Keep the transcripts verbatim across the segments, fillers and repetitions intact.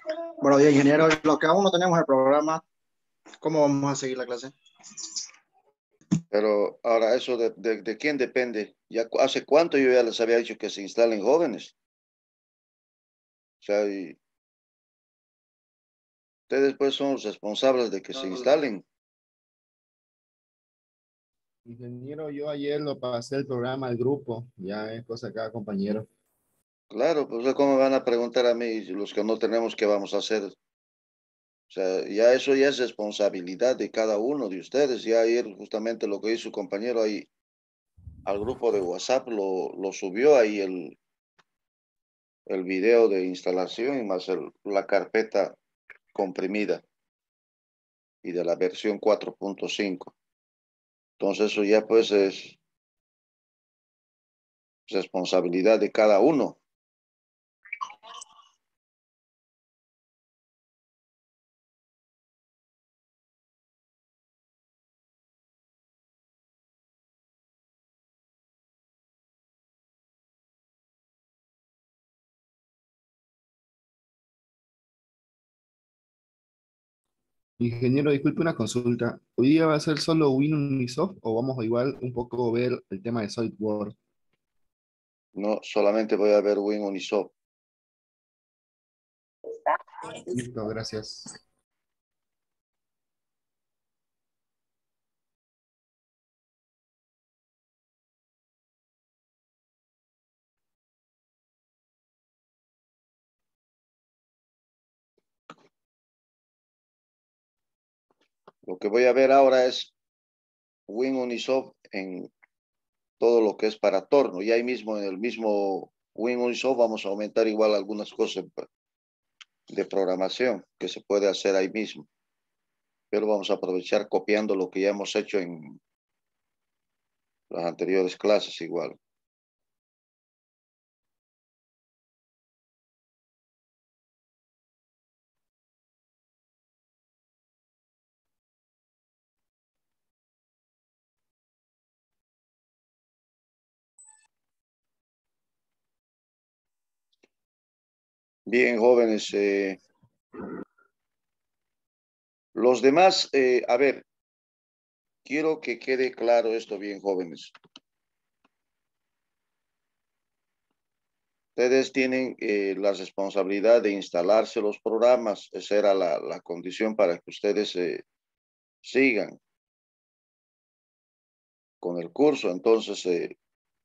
Bueno, días, ingeniero. Lo que aún no tenemos el programa, ¿cómo vamos a seguir la clase? Pero ahora eso de, de, de quién depende. Ya cu- hace cuánto yo ya les había dicho que se instalen jóvenes. O sea, y ustedes pues son los responsables de que se instalen. Ingeniero, yo ayer lo pasé el programa al grupo, ya es cosa de cada compañero. Claro, pues ¿cómo me van a preguntar a mí los que no tenemos qué vamos a hacer? O sea, ya eso ya es responsabilidad de cada uno de ustedes. Ya ayer justamente lo que hizo su compañero ahí al grupo de WhatsApp lo, lo subió ahí el, el video de instalación y más el- la carpeta comprimida y de la versión cuatro punto cinco. Entonces eso ya pues es responsabilidad de cada uno. Ingeniero, disculpe una consulta. ¿Hoy día va a ser solo Win Unisoft o vamos a igual un poco ver el tema de SolidWorks? No solamente voy a ver Win Unisoft. Listo, gracias. Lo que voy a ver ahora es Win Unisoft en todo lo que es para torno. Y ahí mismo, en el mismo Win Unisoft, vamos a aumentar igual algunas cosas de programación que se puede hacer ahí mismo. Pero vamos a aprovechar copiando lo que ya hemos hecho en las anteriores clases igual. Bien, jóvenes. Eh, los demás, eh, a ver, quiero que quede claro esto bien, jóvenes. Ustedes tienen eh, la responsabilidad de instalarse los programas. Esa era la, la condición para que ustedes eh, sigan con el curso. Entonces, eh,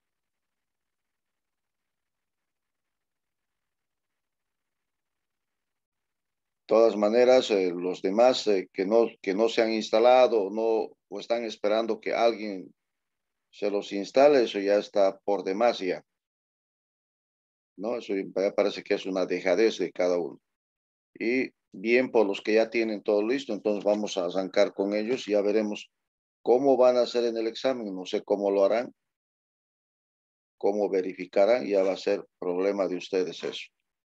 todas maneras, eh, los demás eh, que no, que no se han instalado no, o están esperando que alguien se los instale, eso ya está por demás ya, ¿no? Eso ya parece que es una dejadez de cada uno. Y bien por los que ya tienen todo listo, entonces vamos a arrancar con ellos y ya veremos cómo van a hacer en el examen. No sé cómo lo harán, cómo verificarán, ya va a ser problema de ustedes eso.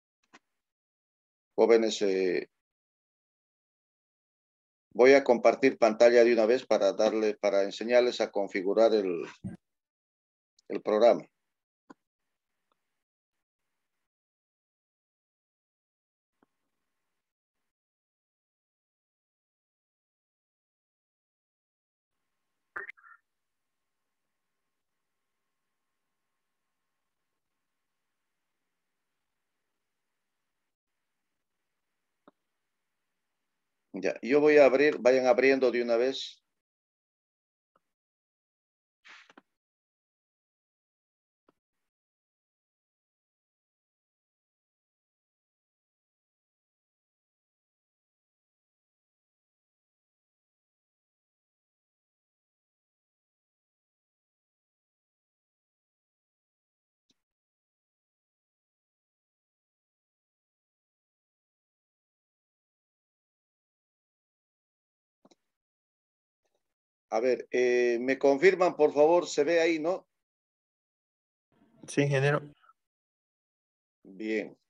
Jóvenes, eh, voy a compartir pantalla de una vez para darle, para enseñarles a configurar el, el programa. Ya, yo voy a abrir, vayan abriendo de una vez. A ver, eh, me confirman, por favor, se ve ahí, ¿no? Sí, ingeniero. Bien.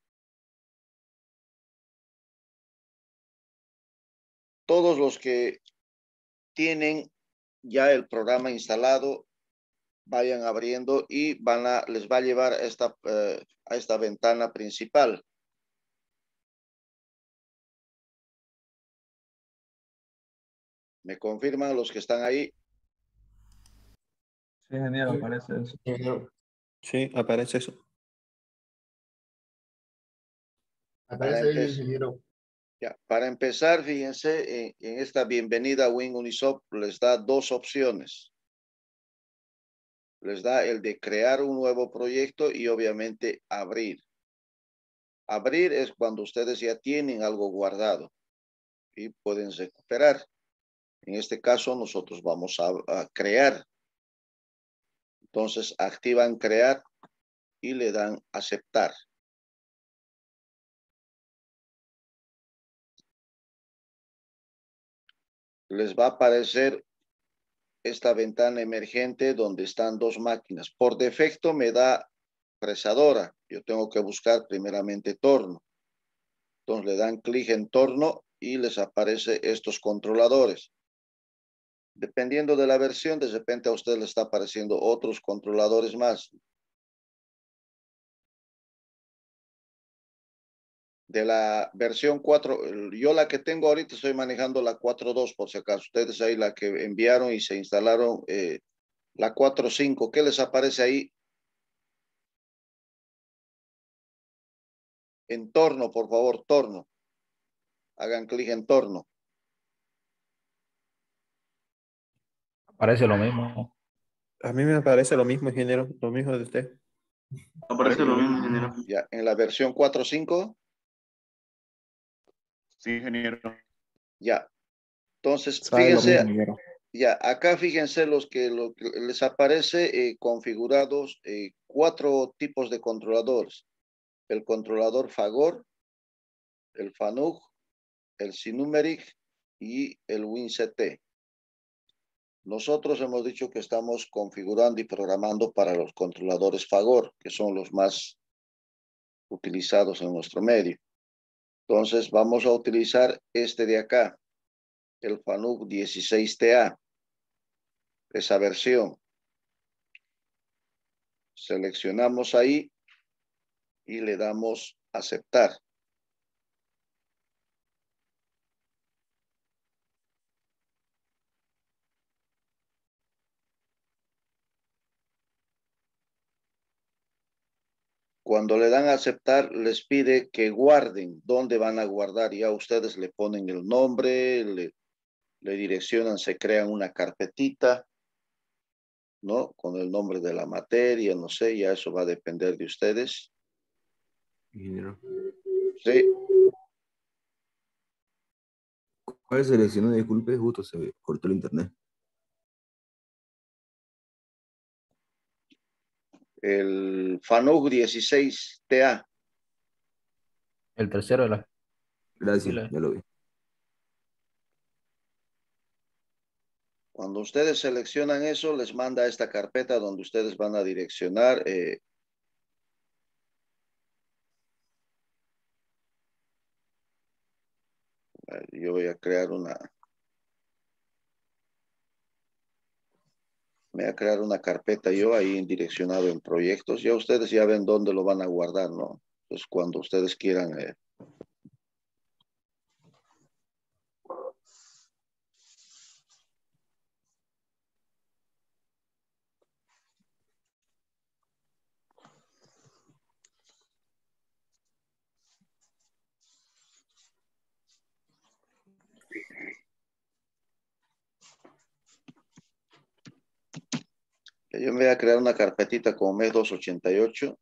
Todos los que tienen ya el programa instalado, vayan abriendo y van a, les va a llevar a esta, eh, a esta ventana principal. ¿Me confirman los que están ahí? Sí, ingeniero, aparece eso. Ingeniero, Sí, aparece eso. Para, aparece ahí, empe- ingeniero. ya, para empezar, fíjense, en, en esta bienvenida a Win Unisop les da dos opciones. Les da el de crear un nuevo proyecto y obviamente abrir. Abrir es cuando ustedes ya tienen algo guardado y pueden recuperar. En este caso, nosotros vamos a, a crear. Entonces, activan crear y le dan aceptar. Les va a aparecer esta ventana emergente donde están dos máquinas. Por defecto me da fresadora. Yo tengo que buscar primeramente torno. Entonces le dan clic en torno y les aparece estos controladores. Dependiendo de la versión, de repente a usted le está apareciendo otros controladores más. De la versión cuatro, yo la que tengo ahorita estoy manejando la cuatro punto dos por si acaso. Ustedes ahí la que enviaron y se instalaron eh, la cuatro punto cinco. ¿Qué les aparece ahí? En torno, por favor, torno. Hagan clic en torno. Parece lo mismo. A mí me parece lo mismo, ingeniero, lo mismo de usted. Aparece lo mismo, ingeniero. Ya, en la versión cuatro punto cinco, Sí, ingeniero. ya. Entonces, Sale lo mismo, fíjense, ingeniero. ya, acá fíjense los que, lo que les aparece eh, configurados eh, cuatro tipos de controladores. El controlador Fagor, el FANUC, el Sinumeric y el WinCT. Nosotros hemos dicho que estamos configurando y programando para los controladores Fagor, que son los más utilizados en nuestro medio. Entonces vamos a utilizar este de acá, el FANUC dieciséis T A, esa versión. Seleccionamos ahí y le damos aceptar. Cuando le dan a aceptar, les pide que guarden dónde van a guardar. Ya ustedes le ponen el nombre, le, le direccionan, se crean una carpetita, ¿no? Con el nombre de la materia, no sé, ya eso va a depender de ustedes. Ingeniero, Sí, ¿cuál seleccionó? Disculpe, justo se cortó el internet. el FANUC dieciséis T A. El tercero de la Gracias, fila. ya lo vi. Cuando ustedes seleccionan eso, les manda a esta carpeta donde ustedes van a direccionar. Eh, yo voy a crear una... Me voy a crear una carpeta yo ahí direccionado en proyectos. Ya ustedes ya ven dónde lo van a guardar, ¿no? Pues cuando ustedes quieran. Eh. Yo me voy a crear una carpetita como M E doscientos ochenta y ocho.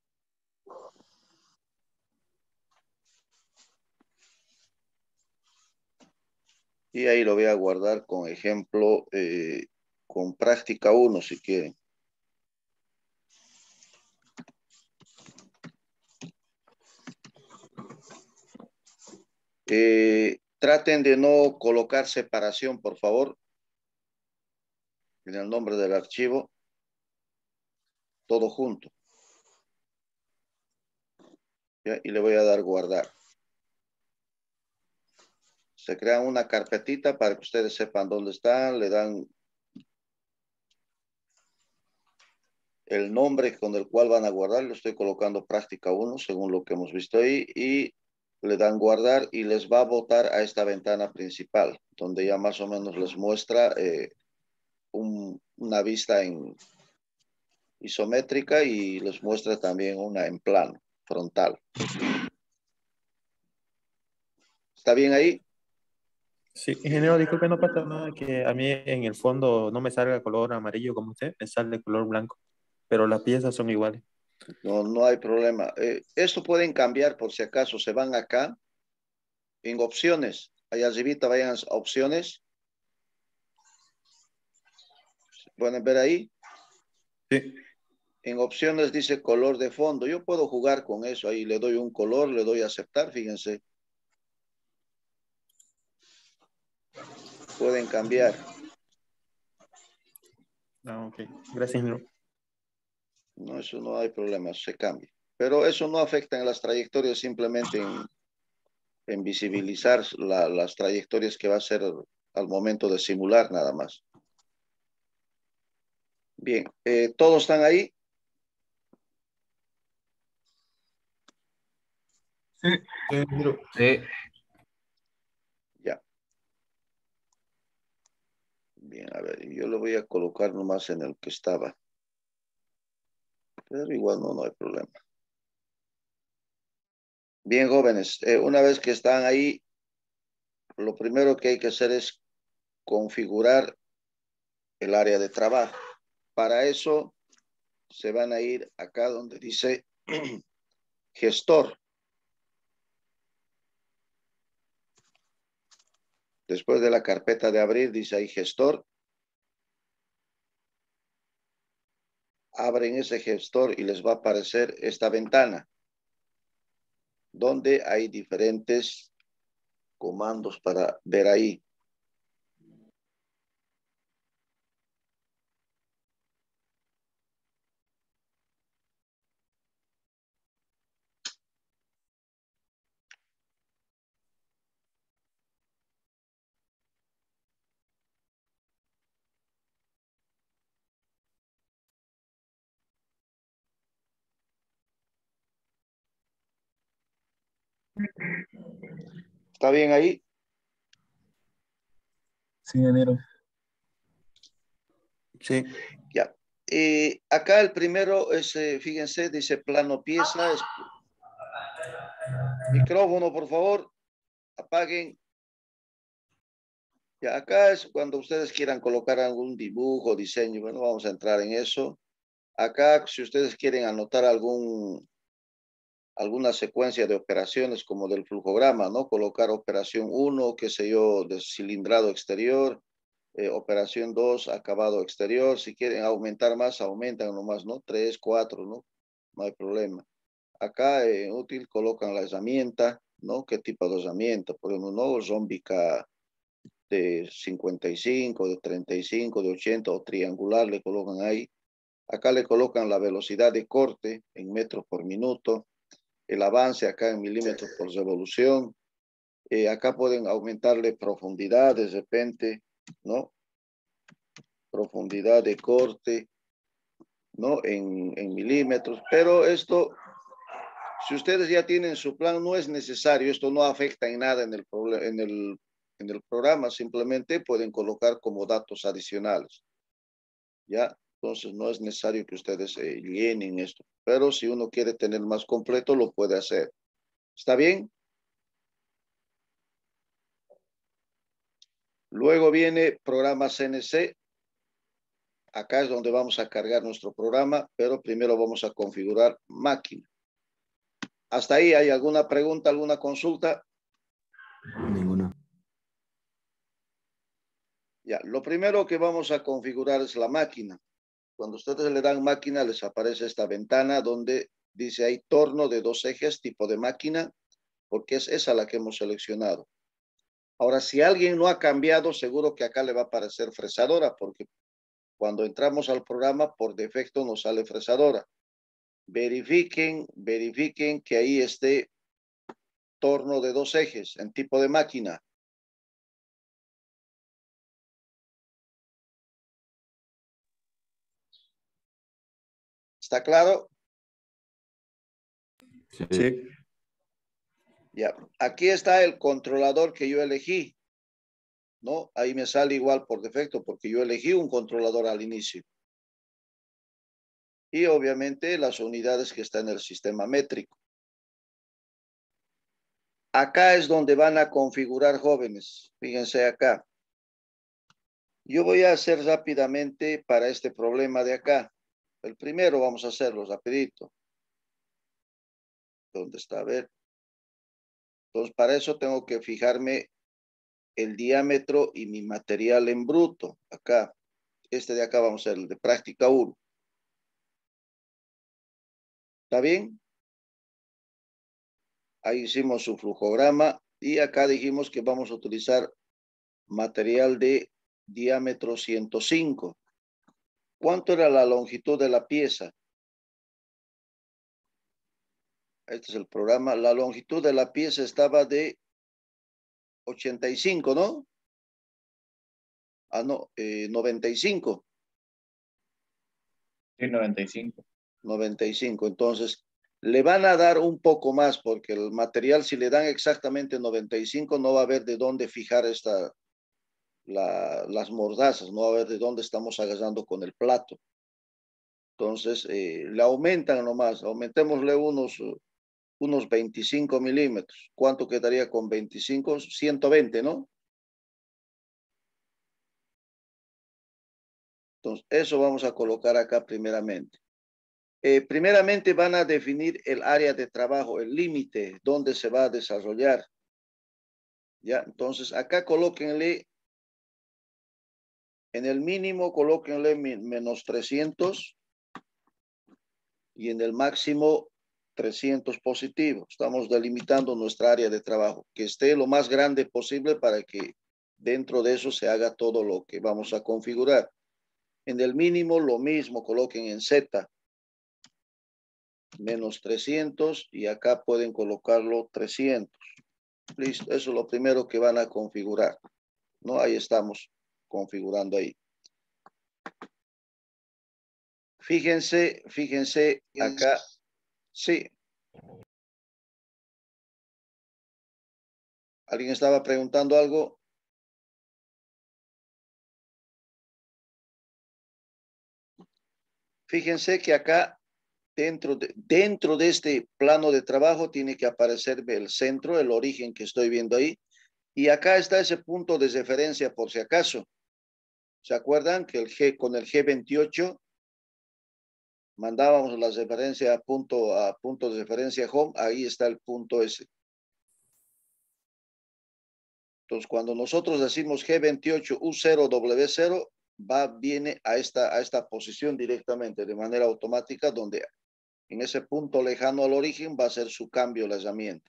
Y ahí lo voy a guardar con ejemplo, eh, con práctica uno si quieren. Eh, traten de no colocar separación, por favor, en el nombre del archivo, todo junto. ¿Ya? Y le voy a dar guardar. Se crean una carpetita para que ustedes sepan dónde están, le dan el nombre con el cual van a guardar. Le estoy colocando práctica uno según lo que hemos visto ahí y le dan guardar y les va a botar a esta ventana principal, donde ya más o menos les muestra eh, un, una vista en isométrica y les muestra también una en plano, frontal. ¿Está bien ahí? Sí, ingeniero, disculpe, no pasa nada que a mí en el fondo no me salga color amarillo como usted, me sale color blanco, pero las piezas son iguales. No, no hay problema. Eh, esto pueden cambiar por si acaso. Se van acá en opciones. Allá arribita vayan a opciones. ¿Pueden ver ahí? Sí. En opciones dice color de fondo. Yo puedo jugar con eso. Ahí le doy un color, le doy a aceptar, fíjense. Pueden cambiar. Ah, ok. Gracias, ingeniero. No, eso no hay problema, se cambia. Pero eso no afecta en las trayectorias, simplemente en, en visibilizar la, las trayectorias que va a hacer al momento de simular nada más. Bien, eh, ¿todos están ahí? Sí. Sí, ingeniero. Sí. Ya. Bien, a ver, yo lo voy a colocar nomás en el que estaba. Pero igual no, no hay problema. Bien, jóvenes, eh, una vez que están ahí, lo primero que hay que hacer es configurar el área de trabajo. Para eso se van a ir acá donde dice gestor. Después de la carpeta de abrir, dice ahí gestor. Abren ese gestor y les va a aparecer esta ventana, donde hay diferentes comandos para ver ahí. ¿Está bien ahí? Sí, ingeniero. Sí. Ya. Y acá el primero es, eh, fíjense, dice plano pieza. Es... Micrófono, por favor. Apaguen. Ya, acá es cuando ustedes quieran colocar algún dibujo, diseño. Bueno, vamos a entrar en eso. Acá, si ustedes quieren anotar algún, alguna secuencia de operaciones como del flujograma, ¿no? Colocar operación uno, qué sé yo, de cilindrado exterior, eh, operación dos, acabado exterior. Si quieren aumentar más, aumentan nomás, ¿no? tres, cuatro, ¿no? No hay problema. Acá en útil colocan la herramienta, ¿no? ¿Qué tipo de herramienta? Por ejemplo, ¿no? Zombica de cincuenta y cinco, de treinta y cinco, de ochenta o triangular le colocan ahí. Acá le colocan la velocidad de corte en metros por minuto, el avance acá en milímetros por revolución. Eh, acá pueden aumentarle profundidad de repente, ¿no? Profundidad de corte, ¿no? En, en milímetros, pero esto, si ustedes ya tienen su plan, no es necesario, esto no afecta en nada en el, en el, en el programa, simplemente pueden colocar como datos adicionales, ¿ya? Entonces no es necesario que ustedes eh, llenen esto, pero si uno quiere tener más completo, lo puede hacer. ¿Está bien? Luego viene programa C N C. Acá es donde vamos a cargar nuestro programa, pero primero vamos a configurar máquina. ¿Hasta ahí hay alguna pregunta, alguna consulta? Ninguna. Ya, lo primero que vamos a configurar es la máquina. Cuando ustedes le dan máquina, les aparece esta ventana donde dice ahí torno de dos ejes, tipo de máquina, porque es esa la que hemos seleccionado. Ahora, si alguien no ha cambiado, seguro que acá le va a aparecer fresadora, porque cuando entramos al programa, por defecto nos sale fresadora. Verifiquen, verifiquen que ahí esté torno de dos ejes en tipo de máquina. ¿Está claro? Sí. Sí. Ya, aquí está el controlador que yo elegí, ¿no? Ahí me sale igual por defecto porque yo elegí un controlador al inicio. Y obviamente las unidades que están en el sistema métrico. Acá es donde van a configurar, jóvenes. Fíjense acá. Yo voy a hacer rápidamente para este problema de acá. El primero vamos a hacerlo rapidito. ¿Dónde está? A ver. Entonces, para eso tengo que fijarme el diámetro y mi material en bruto. Acá. Este de acá vamos a hacer el de práctica uno. ¿Está bien? Ahí hicimos su flujograma y acá dijimos que vamos a utilizar material de diámetro ciento cinco. ¿Cuánto era la longitud de la pieza? Este es el programa. La longitud de la pieza estaba de ochenta y cinco, ¿no? Ah, no, eh, noventa y cinco. Sí, noventa y cinco. noventa y cinco. Entonces, le van a dar un poco más porque el material, si le dan exactamente noventa y cinco, no va a haber de dónde fijar esta, la, las mordazas, no va a haber de dónde estamos agarrando con el plato. Entonces, eh, le aumentan nomás, aumentémosle unos, unos veinticinco milímetros. ¿Cuánto quedaría con veinticinco? ciento veinte, ¿no? Entonces, eso vamos a colocar acá primeramente. Eh, primeramente van a definir el área de trabajo, el límite, donde se va a desarrollar. Ya, entonces acá colóquenle, en el mínimo colóquenle menos trescientos y en el máximo trescientos positivo. Estamos delimitando nuestra área de trabajo, que esté lo más grande posible para que dentro de eso se haga todo lo que vamos a configurar. En el mínimo lo mismo, coloquen en Z, menos trescientos y acá pueden colocarlo trescientos. Listo, eso es lo primero que van a configurar, ¿no? Ahí estamos configurando ahí. Fíjense, fíjense acá. Sí. ¿Alguien estaba preguntando algo? Fíjense que acá, dentro de, dentro de este plano de trabajo, tiene que aparecer el centro, el origen que estoy viendo ahí. Y acá está ese punto de referencia por si acaso. ¿Se acuerdan que el G con el G veintiocho mandábamos la referencia a punto, a punto de referencia home? Ahí está el punto ese. Entonces, cuando nosotros decimos G veintiocho U cero W cero, va, viene a esta, a esta posición directamente, de manera automática, donde en ese punto lejano al origen va a ser su cambio la herramienta.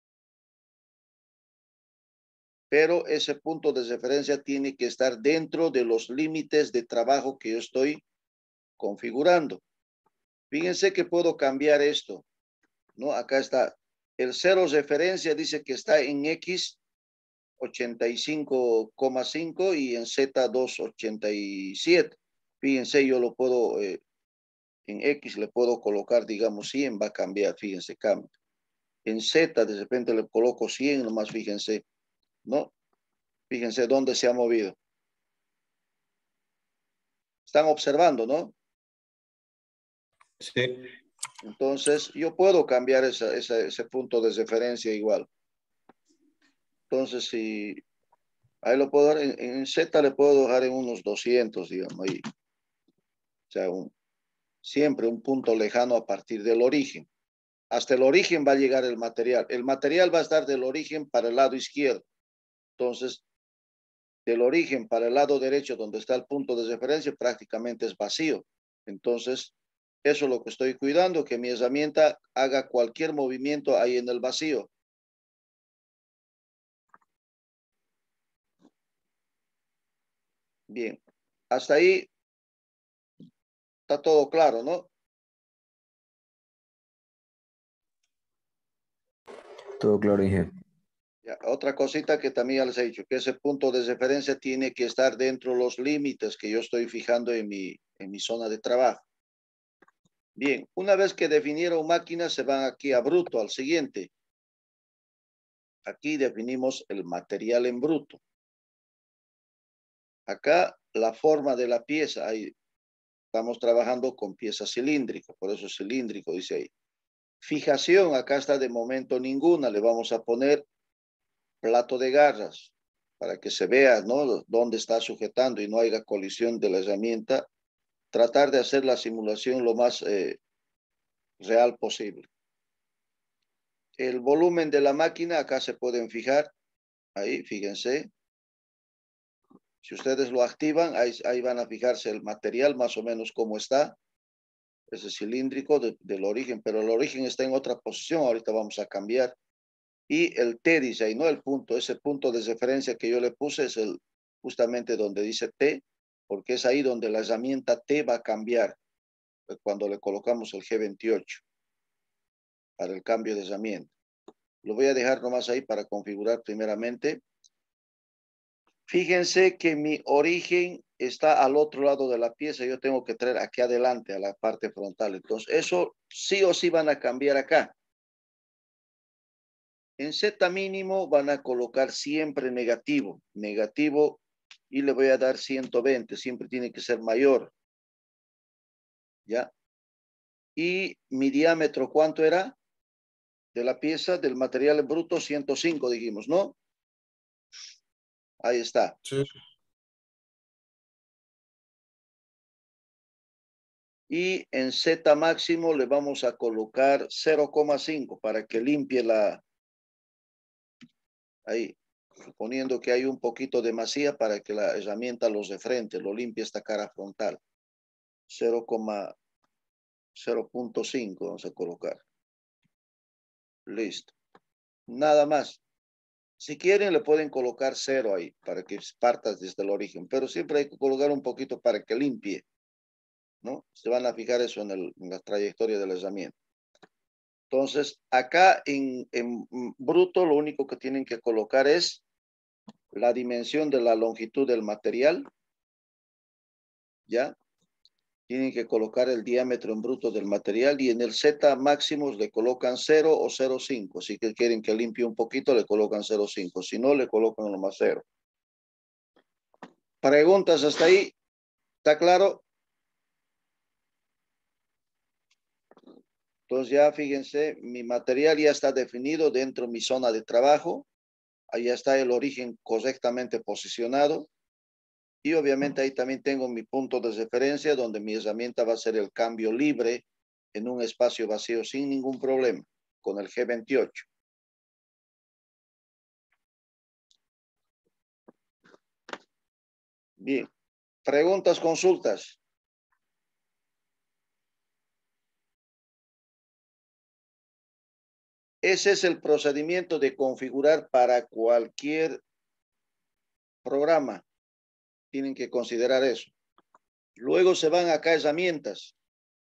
Pero ese punto de referencia tiene que estar dentro de los límites de trabajo que yo estoy configurando. Fíjense que puedo cambiar esto, ¿no? Acá está. El cero referencia dice que está en X ochenta y cinco coma cinco y en Z doscientos ochenta y siete. Fíjense, yo lo puedo, eh, en X le puedo colocar, digamos, cien, va a cambiar, fíjense, cambia. En Z de repente le coloco cien, nomás fíjense, ¿no? Fíjense dónde se ha movido. Están observando, ¿no? Sí. Entonces, yo puedo cambiar esa, esa, ese punto de referencia igual. Entonces, si ahí lo puedo dar, en, en Z le puedo dejar en unos doscientos, digamos, ahí. O sea, un, siempre un punto lejano a partir del origen. Hasta el origen va a llegar el material. El material va a estar del origen para el lado izquierdo. Entonces, del origen para el lado derecho, donde está el punto de referencia, prácticamente es vacío. Entonces, eso es lo que estoy cuidando, que mi herramienta haga cualquier movimiento ahí en el vacío. Bien, hasta ahí está todo claro, ¿no? Todo claro, Inge. Ya, otra cosita que también ya les he dicho, que ese punto de referencia tiene que estar dentro de los límites que yo estoy fijando en mi, en mi zona de trabajo. Bien, una vez que definieron máquinas, se van aquí a bruto, al siguiente. Aquí definimos el material en bruto. Acá la forma de la pieza, ahí estamos trabajando con pieza cilíndrica, por eso cilíndrico dice ahí. Fijación, acá está de momento ninguna, le vamos a poner plato de garras para que se vea, ¿no?, dónde está sujetando y no haya colisión de la herramienta. Tratar de hacer la simulación lo más eh, real posible. El volumen de la máquina, acá se pueden fijar, ahí, fíjense. Si ustedes lo activan, ahí, ahí van a fijarse el material más o menos cómo está. Ese cilíndrico de, del origen, pero el origen está en otra posición, ahorita vamos a cambiar. Y el T dice ahí, ¿no? El punto, ese punto de referencia que yo le puse es el justamente donde dice T, porque es ahí donde la herramienta T va a cambiar cuando le colocamos el G veintiocho para el cambio de herramienta. Lo voy a dejar nomás ahí para configurar primeramente. Fíjense que mi origen está al otro lado de la pieza. Yo tengo que traer aquí adelante a la parte frontal. Entonces, eso sí o sí van a cambiar acá. En Z mínimo van a colocar siempre negativo. Negativo y le voy a dar ciento veinte. Siempre tiene que ser mayor. ¿Ya? Y mi diámetro, ¿cuánto era? De la pieza, del material bruto, ciento cinco dijimos, ¿no? Ahí está. Sí. Y en Z máximo le vamos a colocar cero coma cinco para que limpie la... Ahí, suponiendo que hay un poquito de masía para que la herramienta los de frente, lo limpie esta cara frontal. cero punto cinco vamos a colocar. Listo. Nada más. Si quieren le pueden colocar cero ahí para que partas desde el origen, pero siempre hay que colocar un poquito para que limpie, ¿no? Se van a fijar eso en, el, en la trayectoria de la herramienta. Entonces, acá en, en bruto lo único que tienen que colocar es la dimensión de la longitud del material, ¿ya? Tienen que colocar el diámetro en bruto del material y en el Z máximo le colocan cero o cero punto cinco. Si que quieren que limpie un poquito, le colocan cero punto cinco. Si no, le colocan lo más cero. ¿Preguntas hasta ahí? ¿Está claro? Entonces ya fíjense, mi material ya está definido dentro de mi zona de trabajo. Ahí está el origen correctamente posicionado. Y obviamente ahí también tengo mi punto de referencia donde mi herramienta va a ser el cambio libre en un espacio vacío sin ningún problema con el G veintiocho. Bien. Preguntas, consultas. Ese es el procedimiento de configurar para cualquier programa. Tienen que considerar eso. Luego se van acá a herramientas.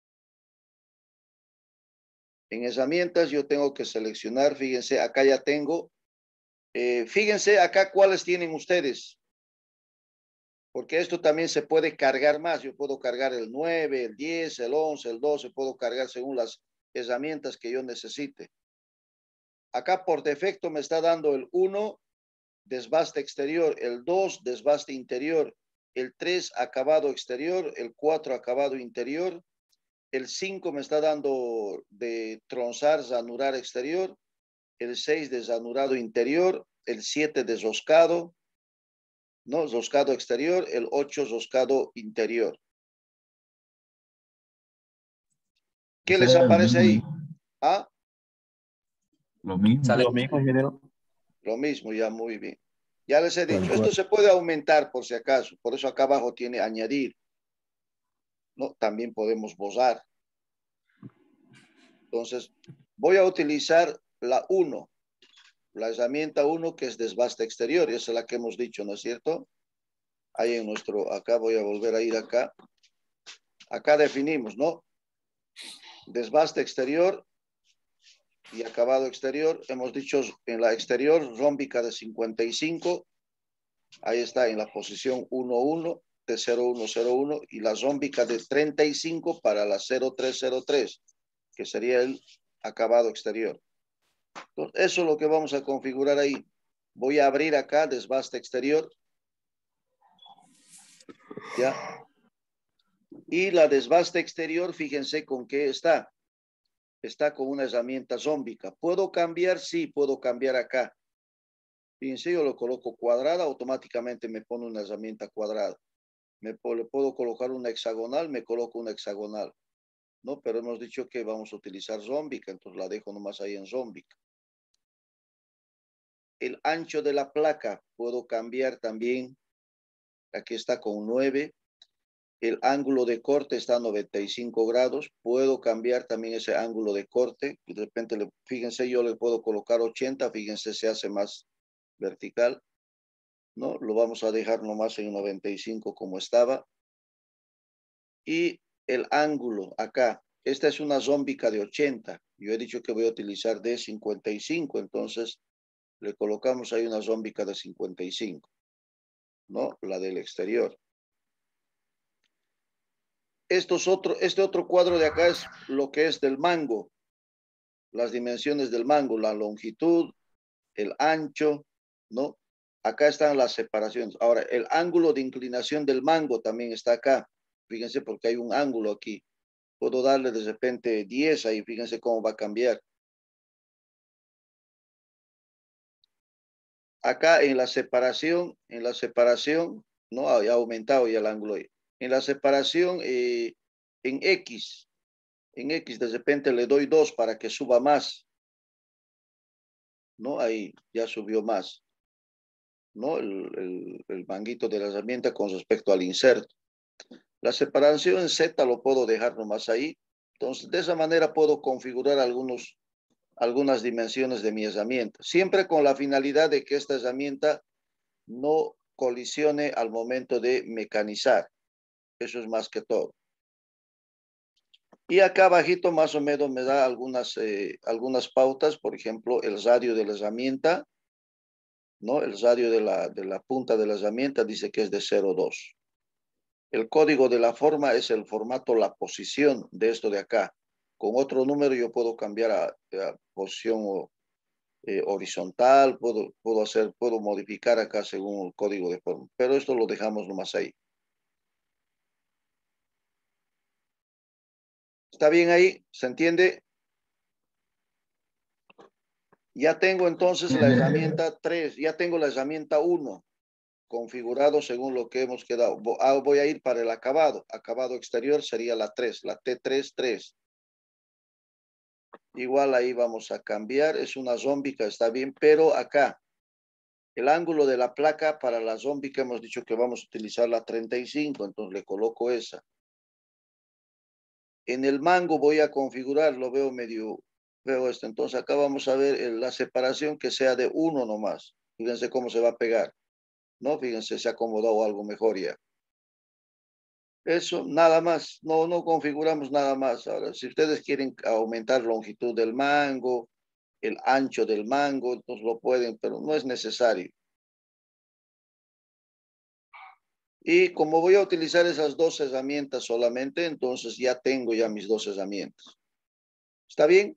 En herramientas yo tengo que seleccionar, fíjense, acá ya tengo. Eh, fíjense acá cuáles tienen ustedes. Porque esto también se puede cargar más. Yo puedo cargar el nueve, el diez, el once, el doce. Puedo cargar según las herramientas que yo necesite. Acá por defecto me está dando el uno, desbaste exterior, el dos, desbaste interior, el tres, acabado exterior, el cuatro, acabado interior, el cinco me está dando de tronzar, ranurar exterior, el seis de ranurado interior, el siete de roscado, ¿no? Roscado exterior, el ocho roscado interior. ¿Qué les aparece ahí? ¿Ah? Lo mismo. Sale Lo mismo, ingeniero. Lo mismo, ya muy bien. Ya les he dicho, esto se puede aumentar por si acaso, por eso acá abajo tiene añadir. No, también podemos borrar. Entonces, voy a utilizar la uno, la herramienta uno que es desbaste exterior, y esa es la que hemos dicho, ¿no es cierto? Ahí en nuestro, acá voy a volver a ir acá. Acá definimos, ¿no? Desbaste exterior y acabado exterior. Hemos dicho en la exterior, rómbica de cincuenta y cinco. Ahí está en la posición uno uno de cero uno cero uno y la rómbica de treinta y cinco para la cero tres cero tres, que sería el acabado exterior. Entonces, eso es lo que vamos a configurar ahí. Voy a abrir acá desbaste exterior. ¿Ya? Y la desbaste exterior, fíjense con qué está. Está con una herramienta zómbica. ¿Puedo cambiar? Sí, puedo cambiar acá. Fíjense, yo lo coloco cuadrada, automáticamente me pone una herramienta cuadrada. Me, le puedo colocar una hexagonal, me coloco una hexagonal. ¿No? Pero hemos dicho que vamos a utilizar zómbica, entonces la dejo nomás ahí en zómbica. El ancho de la placa puedo cambiar también. Aquí está con nueve. El ángulo de corte está a noventa y cinco grados. Puedo cambiar también ese ángulo de corte. De repente, le, fíjense, yo le puedo colocar ochenta. Fíjense, se hace más vertical. ¿No? Lo vamos a dejar nomás en noventa y cinco como estaba. Y el ángulo acá. Esta es una zómbica de ochenta. Yo he dicho que voy a utilizar de cincuenta y cinco. Entonces, le colocamos ahí una zómbica de cincuenta y cinco. ¿No? La del exterior. Estos otro, este otro cuadro de acá es lo que es del mango, las dimensiones del mango, la longitud, el ancho, ¿no? Acá están las separaciones. Ahora, el ángulo de inclinación del mango también está acá. Fíjense porque hay un ángulo aquí. Puedo darle de repente diez ahí, fíjense cómo va a cambiar. Acá en la separación, en la separación, ¿no? Ha aumentado ya el ángulo. En la separación, eh, en X, en X de repente le doy dos para que suba más, ¿no? Ahí ya subió más, ¿no? El, el, el manguito de la herramienta con respecto al inserto. La separación en Z lo puedo dejar nomás ahí. Entonces, de esa manera puedo configurar algunos, algunas dimensiones de mi herramienta, siempre con la finalidad de que esta herramienta no colisione al momento de mecanizar. Eso es más que todo. Y acá abajito más o menos me da algunas, eh, algunas pautas, por ejemplo, el radio de la herramienta, ¿no? El radio de la, de la punta de la herramienta dice que es de cero punto dos. El código de la forma es el formato, la posición de esto de acá. Con otro número yo puedo cambiar a, a posición eh, horizontal, puedo, puedo, hacer, puedo modificar acá según el código de forma. Pero esto lo dejamos nomás ahí. ¿Está bien ahí? ¿Se entiende? Ya tengo entonces la herramienta tres, ya tengo la herramienta uno configurado según lo que hemos quedado. Voy a ir para el acabado. Acabado exterior sería la tres, la T tres tres. Igual ahí vamos a cambiar. Es una zómbica, está bien, pero acá el ángulo de la placa para la zómbica hemos dicho que vamos a utilizar la treinta y cinco, entonces le coloco esa. En el mango voy a configurar, lo veo medio, veo esto. Entonces acá vamos a ver la separación que sea de uno nomás. Fíjense cómo se va a pegar. No, fíjense, se ha acomodado algo mejor ya. Eso, nada más. No, no configuramos nada más. Ahora, si ustedes quieren aumentar la longitud del mango, el ancho del mango, entonces lo pueden, pero no es necesario. Y como voy a utilizar esas dos herramientas solamente, entonces ya tengo ya mis dos herramientas. ¿Está bien?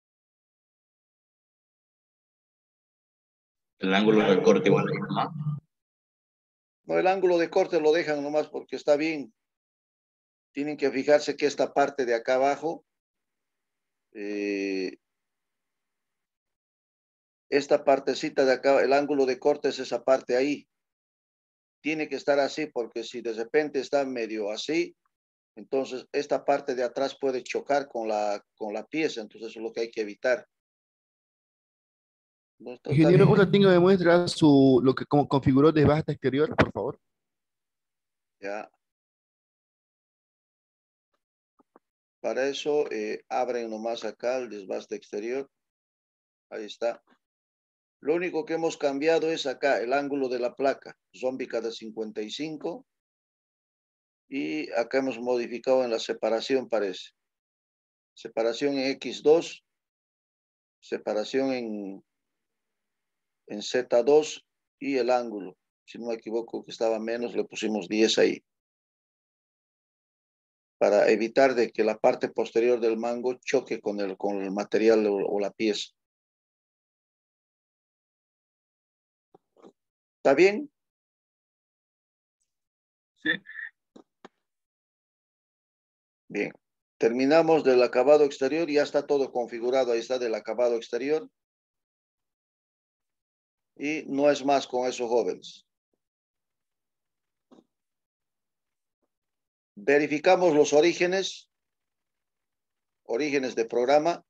El ángulo de corte igual. No, el ángulo de corte lo dejan nomás porque está bien. Tienen que fijarse que esta parte de acá abajo, eh, esta partecita de acá, el ángulo de corte es esa parte ahí. Tiene que estar así porque si de repente está medio así, entonces esta parte de atrás puede chocar con la, con la pieza, entonces eso es lo que hay que evitar. No, está, está Ingeniero, bien. ahora tengo de muestra su, lo que como configuró desbaste exterior, por favor. Ya. Para eso, eh, abren nomás acá el desbaste exterior. Ahí está. Lo único que hemos cambiado es acá el ángulo de la placa, zómbica de cincuenta y cinco. Y acá hemos modificado en la separación, parece. Separación en equis dos, separación en, en zeta dos y el ángulo. Si no me equivoco, que estaba menos, le pusimos diez ahí. Para evitar de que la parte posterior del mango choque con el, con el material o, o la pieza. ¿Está bien? Sí. Bien. Terminamos del acabado exterior. Ya está todo configurado. Ahí está del acabado exterior. Y no es más con esos jóvenes. Verificamos los orígenes. Orígenes de programa.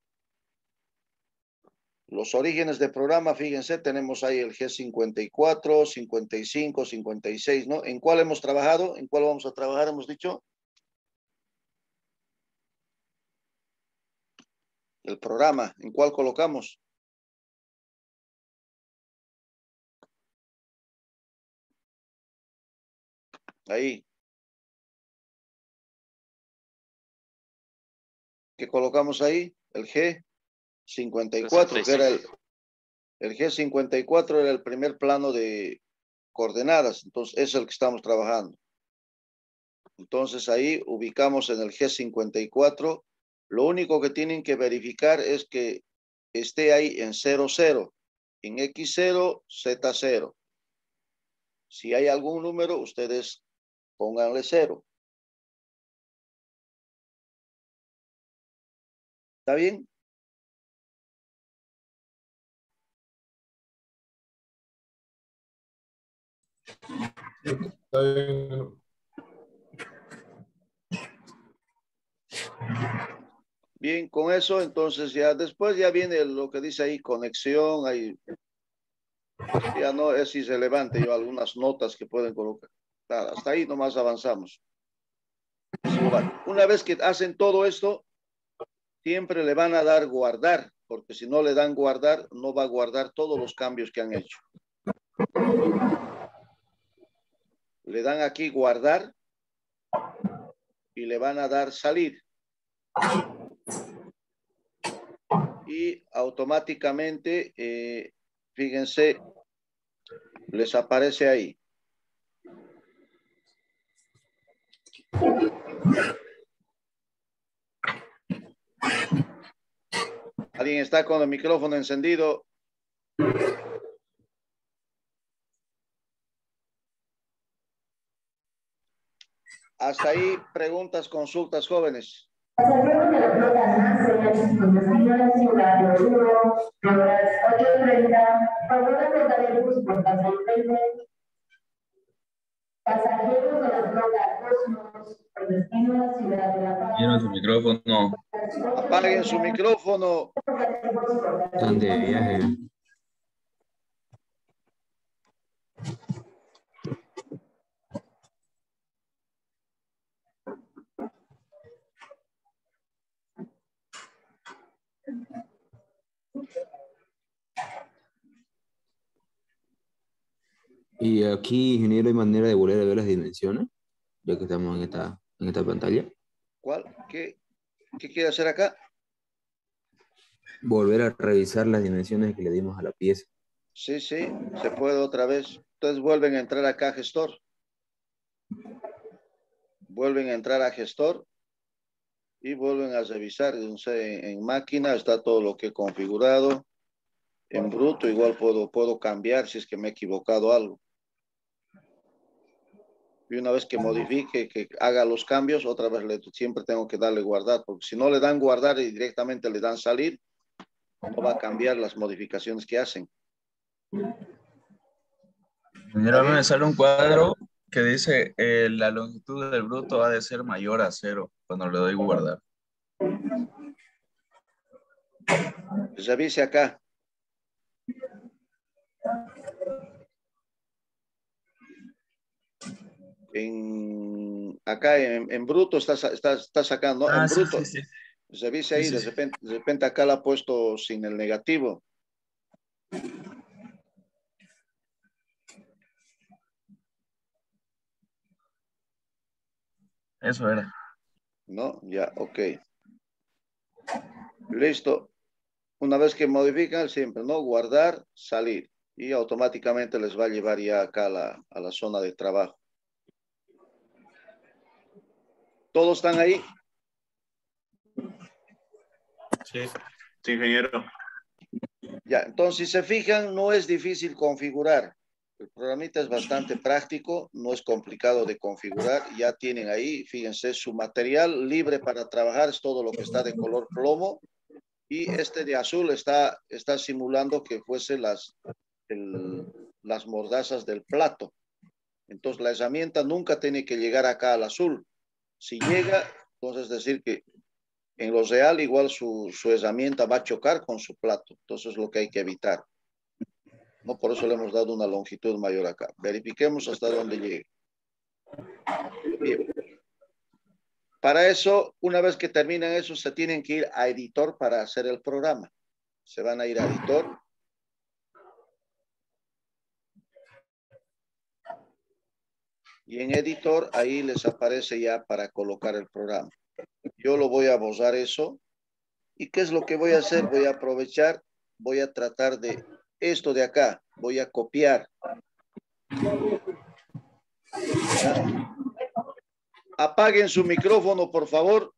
Los orígenes de programa, fíjense, tenemos ahí el G cincuenta y cuatro, cincuenta y cinco, cincuenta y seis, ¿no? ¿En cuál hemos trabajado? ¿En cuál vamos a trabajar, hemos dicho? El programa, ¿en cuál colocamos? Ahí. ¿Qué colocamos ahí? El G cincuenta y cuatro, que era el, el G cincuenta y cuatro era el primer plano de coordenadas, entonces es el que estamos trabajando. Entonces ahí ubicamos en el G cincuenta y cuatro, lo único que tienen que verificar es que esté ahí en cero, cero, en X cero, Z cero. Si hay algún número, ustedes pónganle cero. ¿Está bien? Está bien. Bien, con eso, entonces ya después ya viene lo que dice ahí, conexión, ahí ya no es irrelevante, yo algunas notas que pueden colocar. Claro, hasta ahí nomás avanzamos. Una vez que hacen todo esto, siempre le van a dar guardar, porque si no le dan guardar, no va a guardar todos los cambios que han hecho. Le dan aquí guardar y le van a dar salir. Y automáticamente, eh, fíjense, les aparece ahí. ¿Alguien está con el micrófono encendido? Hasta ahí, preguntas, consultas, jóvenes. Los enfermos de la flota nace en la ciudad de Oruro, a las ocho treinta, favor de flota de bus por pasajeros, pasajeros de la flota Cosmos, por destino a la ciudad de La Paz. Tienen su micrófono. Apaguen su micrófono. Están de viaje. Y aquí, ingeniero, hay manera de volver a ver las dimensiones, ya que estamos en esta, en esta pantalla. ¿Cuál? ¿Qué, qué quiere hacer acá? Volver a revisar las dimensiones que le dimos a la pieza. Sí, sí, se puede otra vez. Entonces vuelven a entrar acá a gestor. Vuelven a entrar a gestor y vuelven a revisar. Entonces, en, en máquina está todo lo que he configurado. En bruto igual puedo, puedo cambiar si es que me he equivocado algo. Y una vez que modifique, que haga los cambios, otra vez le, siempre tengo que darle guardar, porque si no le dan guardar y directamente le dan salir, no va a cambiar las modificaciones que hacen. Ingeniero, a mí me sale un cuadro que dice eh, la longitud del bruto ha de ser mayor a cero cuando le doy guardar. Revise acá. En, acá en, en bruto está, está, está sacando, ¿no? Ah, En sí, bruto. sí, sí. Revise ahí, Sí, sí, de, sí. repente, de repente acá la ha puesto sin el negativo. Eso era. No, ya, ok. Listo. Una vez que modifican, siempre, ¿no? Guardar, salir. Y automáticamente les va a llevar ya acá a la, a la zona de trabajo. ¿Todos están ahí? Sí, sí, ingeniero. Ya, entonces, si se fijan, no es difícil configurar. El programita es bastante práctico, no es complicado de configurar. Ya tienen ahí, fíjense, su material libre para trabajar es todo lo que está de color plomo. Y este de azul está, está simulando que fuese las, el, las mordazas del plato. Entonces la herramienta nunca tiene que llegar acá al azul. Si llega, entonces es decir que en lo real igual su, su herramienta va a chocar con su plato. Entonces es lo que hay que evitar. No, por eso le hemos dado una longitud mayor acá. Verifiquemos hasta dónde llegue. Bien. Para eso, una vez que terminan eso, se tienen que ir a editor para hacer el programa. Se van a ir a editor. Y en editor, ahí les aparece ya para colocar el programa. Yo lo voy a borrar eso. ¿Y qué es lo que voy a hacer? Voy a aprovechar, voy a tratar de esto de acá. Voy a copiar. ¿Ya? Apaguen su micrófono, por favor.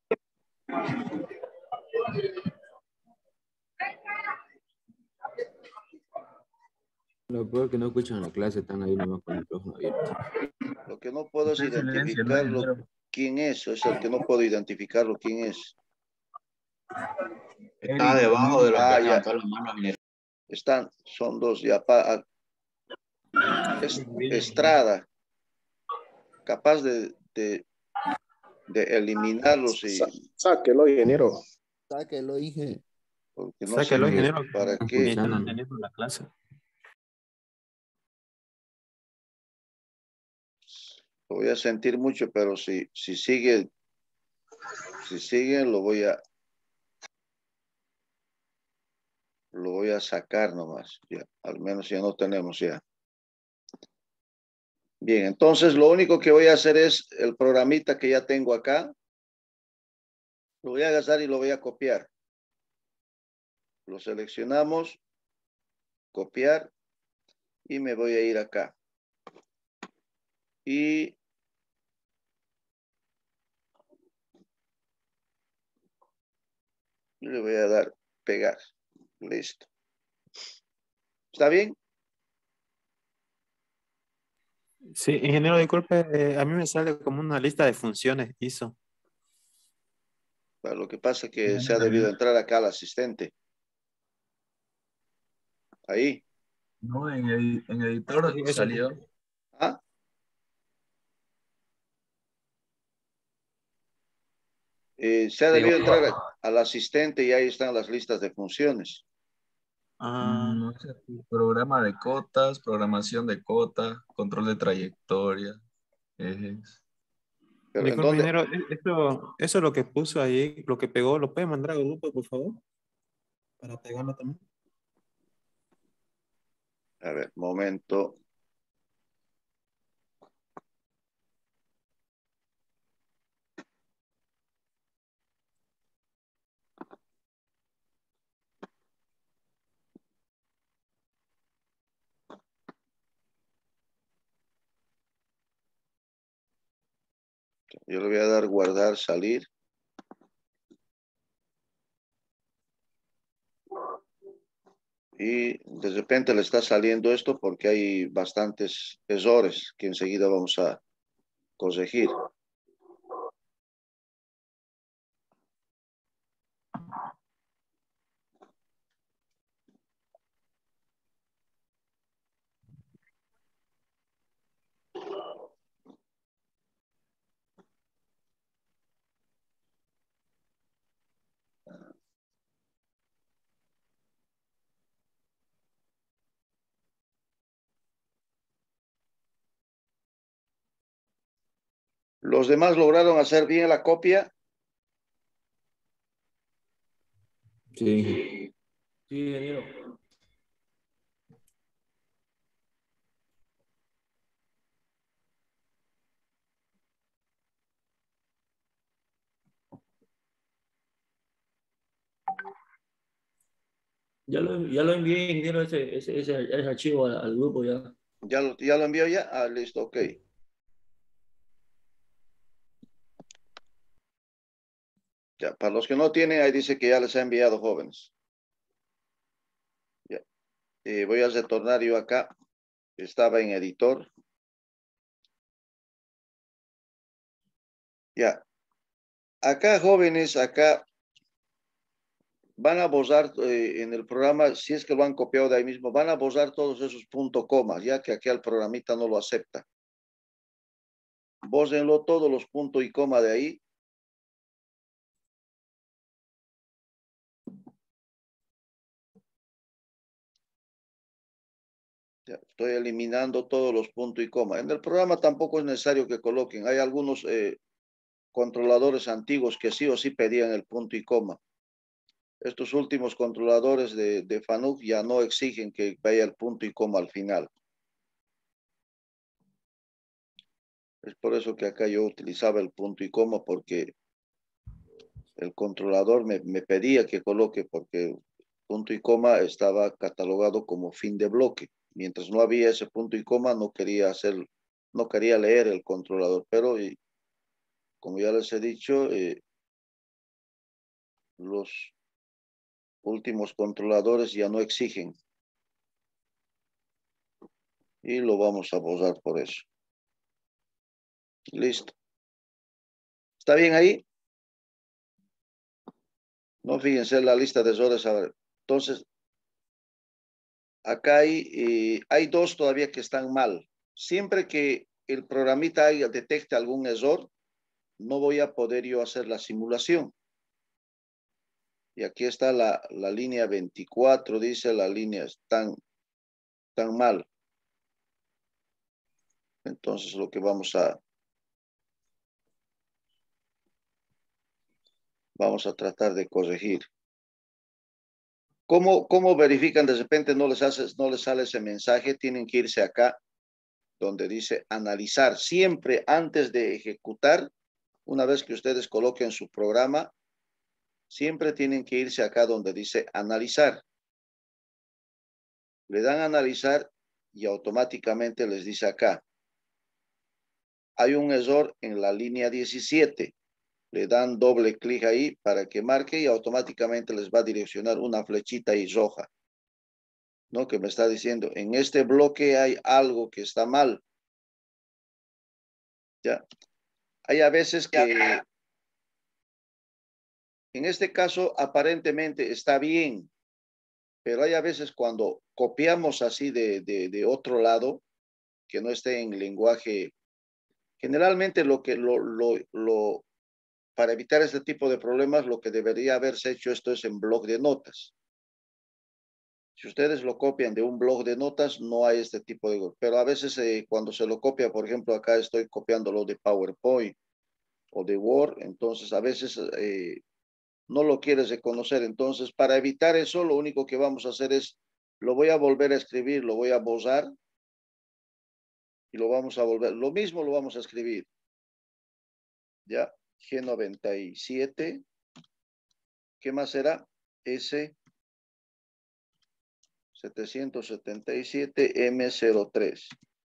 Lo peor que no escuchan la clase, están ahí nomás con el micrófono abierto. Lo que no puedo es Está en silencio, ¿no, identificarlo. ingeniero? ¿Quién es? Es el que no puedo identificarlo. ¿Quién es? Está debajo de la Ah, que ya. levantó la mano, ingeniero. Están, son dos. Ya, pa, es, Estrada. Capaz de, de, de eliminarlos y... Sáquelo, ingeniero. Sáquelo, dije. Porque no Sáquelo, sé qué, ingeniero. para Están qué. escuchando. Entendiendo la clase. Lo voy a sentir mucho, pero si, si sigue, si sigue, lo voy a, lo voy a sacar nomás. Ya, al menos ya no tenemos ya. Bien, entonces lo único que voy a hacer es el programita que ya tengo acá. Lo voy a agarrar y lo voy a copiar. Lo seleccionamos, copiar y me voy a ir acá. Y le voy a dar pegar. Listo. ¿Está bien? Sí, ingeniero, disculpe, eh, a mí me sale como una lista de funciones I S O. Bueno, lo que pasa es que se ha debido entrar acá al asistente. Ahí. No, en, edi- en editor Sí, eso. salió. ¿Ah? Eh, se ha Digo, debido entrar al asistente y ahí están las listas de funciones. Ah, mm, no sé, programa de cotas, programación de cotas, control de trayectoria, ejes. Pero ¿en disculpe, dónde? ingeniero, e- eso, eso es lo que puso ahí, lo que pegó, ¿lo puede mandar al grupo, por favor? Para pegarlo también. A ver, momento. Yo le voy a dar guardar, salir. Y de repente le está saliendo esto porque hay bastantes errores que enseguida vamos a corregir. ¿Los demás lograron hacer bien la copia? Sí. Sí, ingeniero. Ya lo, ya lo envié, ingeniero, ese, ese, ese, ese archivo al, al grupo ya. ¿Ya lo, ya lo envió ya? Ah, listo, ok. Ya, para los que no tienen, ahí dice que ya les ha enviado, jóvenes. Ya. Eh, voy a retornar yo acá. estaba en editor. Ya. Acá, jóvenes, acá van a borrar eh, en el programa, si es que lo han copiado de ahí mismo, van a borrar todos esos puntos comas, ya que aquí el programita no lo acepta. Bórrenlo todos los puntos y coma de ahí. Ya, estoy eliminando todos los puntos y coma. En el programa tampoco es necesario que coloquen. Hay algunos eh, controladores antiguos que sí o sí pedían el punto y coma. Estos últimos controladores de, de FANUC ya no exigen que vaya el punto y coma al final. Es por eso que acá yo utilizaba el punto y coma, porque el controlador me, me pedía que coloque, porque punto y coma estaba catalogado como fin de bloque. Mientras no había ese punto y coma, no quería hacer, no quería leer el controlador. Pero, y, como ya les he dicho, eh, los últimos controladores ya no exigen. Y lo vamos a borrar por eso. Listo. ¿Está bien ahí? No, fíjense la lista de errores ahora. Entonces, acá hay, eh, hay dos todavía que están mal. Siempre que el programita haya, detecte algún error, no voy a poder yo hacer la simulación. Y aquí está la, la línea veinticuatro, dice la línea tan, tan mal. Entonces lo que vamos a, vamos a tratar de corregir. ¿Cómo, cómo verifican? De repente no les, hace, no les sale ese mensaje, tienen que irse acá, donde dice analizar. Siempre antes de ejecutar, una vez que ustedes coloquen su programa, siempre tienen que irse acá donde dice analizar. Le dan a analizar y automáticamente les dice acá, hay un error en la línea diecisiete. Le dan doble clic ahí para que marque y automáticamente les va a direccionar una flechita ahí roja, ¿no? Que me está diciendo, en este bloque hay algo que está mal. Ya. Hay a veces que, en este caso, aparentemente está bien, pero hay a veces cuando copiamos así de, de, de otro lado, que no esté en lenguaje, generalmente lo que lo, lo, lo, para evitar este tipo de problemas, lo que debería haberse hecho esto es en bloc de notas. Si ustedes lo copian de un blog de notas, no hay este tipo de... Pero a veces eh, cuando se lo copia, por ejemplo, acá estoy copiándolo de PowerPoint o de Word, entonces a veces eh, no lo quieres reconocer. Entonces, para evitar eso, lo único que vamos a hacer es, lo voy a volver a escribir, lo voy a borrar y lo vamos a volver. Lo mismo lo vamos a escribir. Ya, G noventa y siete. ¿Qué más será? S setecientos setenta y siete M cero tres.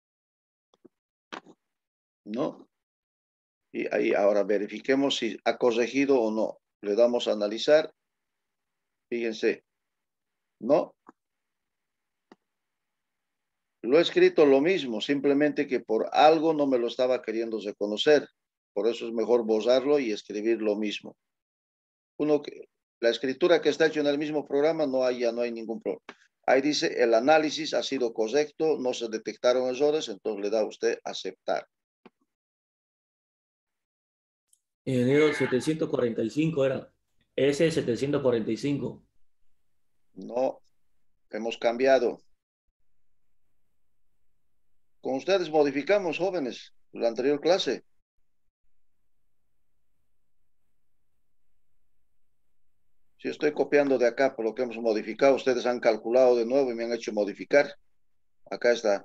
¿No? Y ahí ahora verifiquemos si ha corregido o no. Le damos a analizar. Fíjense. No. Lo he escrito lo mismo, simplemente que por algo no me lo estaba queriendo reconocer. Por eso es mejor borrarlo y escribir lo mismo. Uno que, la escritura que está hecha en el mismo programa no hay, ya no hay ningún problema. Ahí dice, el análisis ha sido correcto, no se detectaron errores, entonces le da a usted aceptar. Ingeniero, setecientos cuarenta y cinco era. S setecientos cuarenta y cinco. No, hemos cambiado. Con ustedes modificamos, jóvenes, la anterior clase. Si estoy copiando de acá por lo que hemos modificado, ustedes han calculado de nuevo y me han hecho modificar. Acá está.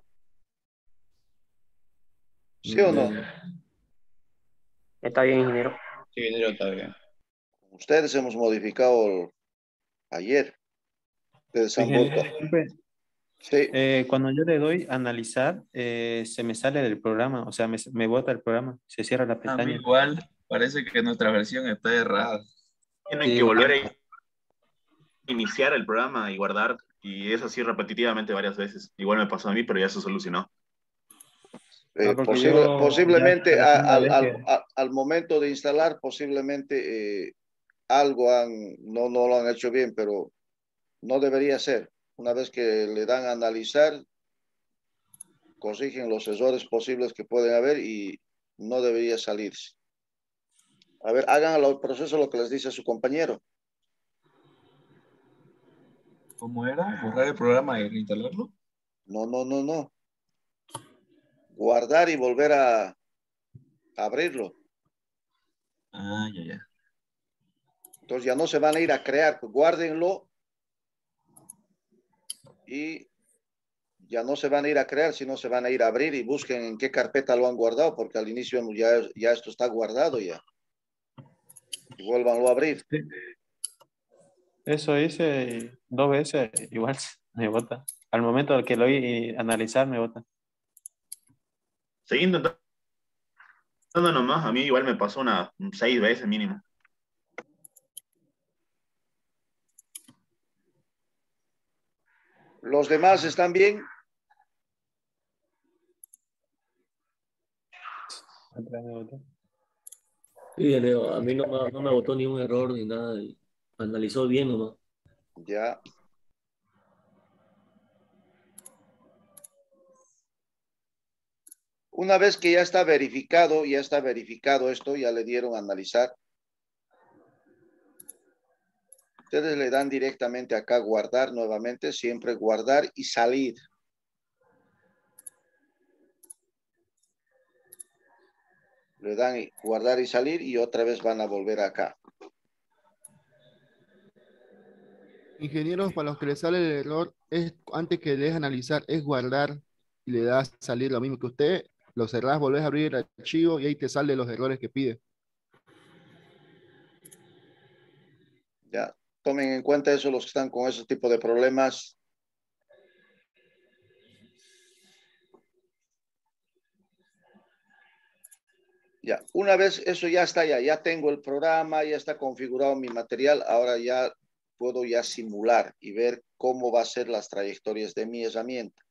¿Sí o no? Está bien, ingeniero. Sí, ingeniero, está bien. Ustedes hemos modificado ayer. Ustedes han Ingeniero, vuelto. disculpe. Sí. Eh, cuando yo le doy analizar, eh, se me sale del programa, o sea, me, me bota el programa, se cierra la A mí pestaña. igual, parece que nuestra versión está errada. Tienen Sí, que volver a iniciar el programa y guardar y es así repetitivamente varias veces. Igual me pasó a mí, pero ya se solucionó. Eh, Ah, porque posible- yo posiblemente ya la a- segunda al, vez al- que... a- al momento de instalar, posiblemente eh, algo han, no, no lo han hecho bien, pero no debería ser. Una vez que le dan a analizar, corrigen los errores posibles que pueden haber y no debería salirse. A ver, hagan el proceso lo que les dice su compañero. ¿Cómo era? ¿Borrar el programa y reinstalarlo? No, no, no, no. Guardar y volver a, a abrirlo. Ah, ya, ya. Entonces ya no se van a ir a crear, pues guárdenlo y ya no se van a ir a crear, sino se van a ir a abrir y busquen en qué carpeta lo han guardado, porque al inicio ya, ya esto está guardado ya. Y vuélvanlo a abrir. Sí. Eso hice dos veces, igual me bota. Al momento de que lo oí analizar, me bota. Seguí intentando nomás, a mí igual me pasó unas seis veces mínimo. ¿Los demás están bien? Sí, ingeniero, a mí no me, no me botó ni un error ni nada. Y analizó bien nomás. Ya. Una vez que ya está verificado, ya está verificado esto, ya le dieron a analizar. Ustedes le dan directamente acá guardar nuevamente, siempre guardar y salir. Le dan guardar y salir y otra vez van a volver acá. Ingenieros, para los que les sale el error, es antes que les analizar, es guardar y le das salir lo mismo que usted, lo cerrás, volvés a abrir el archivo y ahí te salen los errores que pide. Ya, tomen en cuenta eso los que están con ese tipo de problemas. Ya, una vez eso ya está, ya, ya tengo el programa, ya está configurado mi material, ahora ya puedo ya simular y ver cómo va a ser las trayectorias de mi herramienta.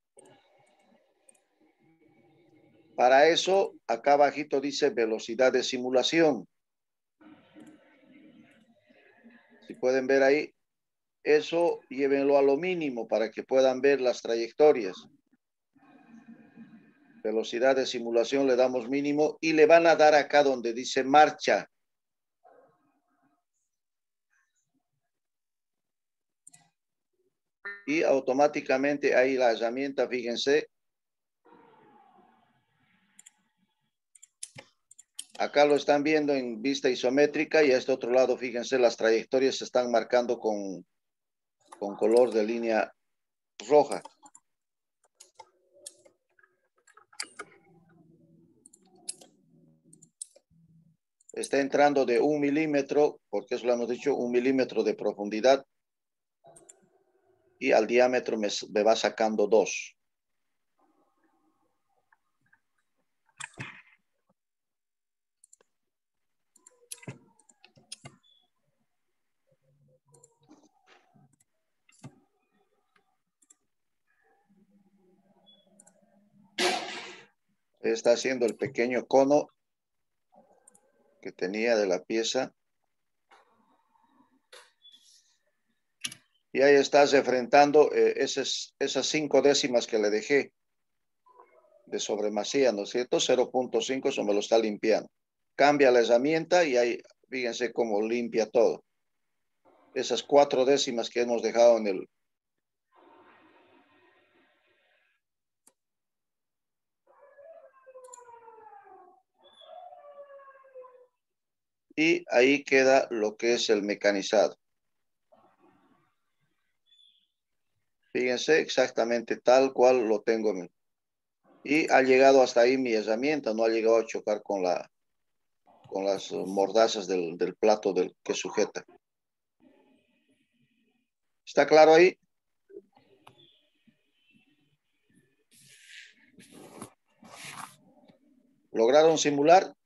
Para eso, acá abajito dice velocidad de simulación. Si pueden ver ahí, eso llévenlo a lo mínimo para que puedan ver las trayectorias. Velocidad de simulación le damos mínimo y le van a dar acá donde dice marcha. Y automáticamente ahí la herramienta, fíjense. Acá lo están viendo en vista isométrica y a este otro lado, fíjense, las trayectorias se están marcando con, con color de línea roja. Está entrando de un milímetro, porque eso lo hemos dicho, un milímetro de profundidad. Y al diámetro me, me va sacando dos. Está haciendo el pequeño cono que tenía de la pieza. Y ahí estás enfrentando eh, esas, esas cinco décimas que le dejé de sobremasía, ¿no es cierto? cero punto cinco, eso me lo está limpiando. Cambia la herramienta y ahí, fíjense cómo limpia todo. Esas cuatro décimas que hemos dejado en el... Y ahí queda lo que es el mecanizado. Fíjense exactamente tal cual lo tengo. Y ha llegado hasta ahí mi herramienta, no ha llegado a chocar con, la, con las mordazas del, del plato del, que sujeta. ¿Está claro ahí? ¿Lograron simular?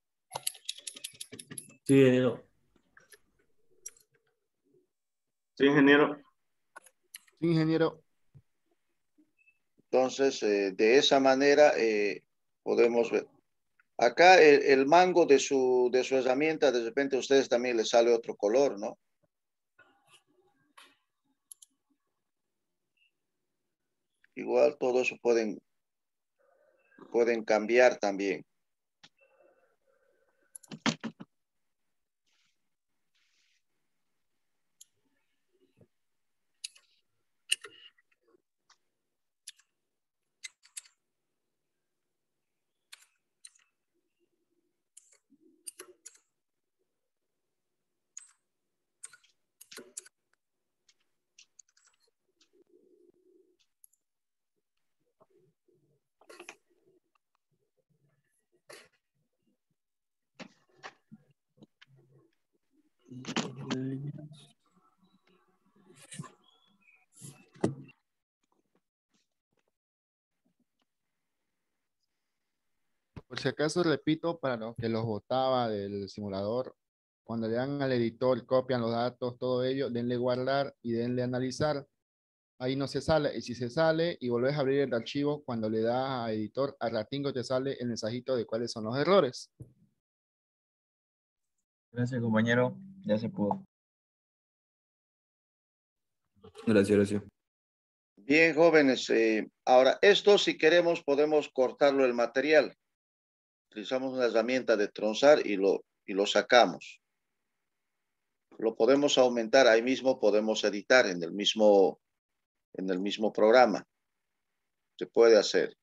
Sí, ingeniero. Sí, ingeniero. Sí, ingeniero. Entonces, eh, de esa manera eh, podemos ver. Acá el, el mango de su, de su herramienta, de repente a ustedes también les sale otro color, ¿no? Igual todo eso pueden, pueden cambiar también. Por si acaso repito, para los que los botaba del simulador, cuando le dan al editor, copian los datos, todo ello, denle guardar y denle analizar. Ahí no se sale. Y si se sale y volvés a abrir el archivo, cuando le das a editor, al ratingo te sale el mensajito de cuáles son los errores. Gracias, compañero. Ya se pudo. Gracias, gracias. Bien, jóvenes. Eh, ahora, esto si queremos podemos cortarlo el material. Utilizamos una herramienta de tronzar y lo, y lo sacamos. Lo podemos aumentar, ahí mismo podemos editar en el mismo, en el mismo programa. Se puede hacer.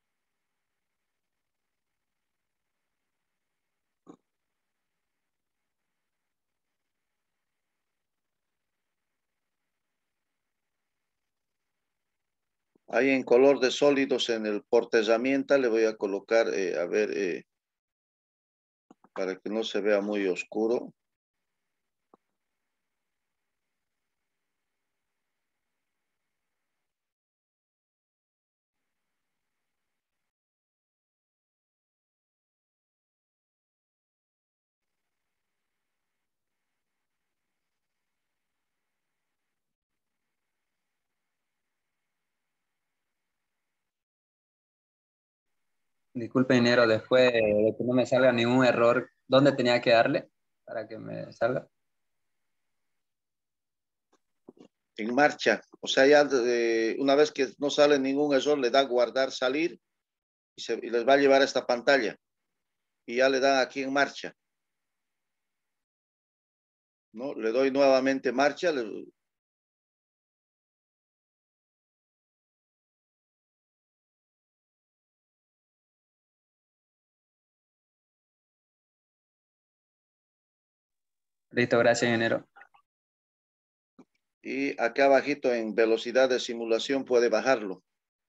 Ahí en color de sólidos en el porta herramienta le voy a colocar, eh, a ver, eh, para que no se vea muy oscuro. Disculpe, dinero, después de que no me salga ningún error, ¿dónde tenía que darle para que me salga? En marcha. O sea, ya eh, una vez que no sale ningún error, le da guardar, salir y, se, y les va a llevar a esta pantalla. Y ya le dan aquí en marcha. ¿No? Le doy nuevamente marcha. Le... Listo, gracias, ingeniero. Y acá abajito en velocidad de simulación puede bajarlo.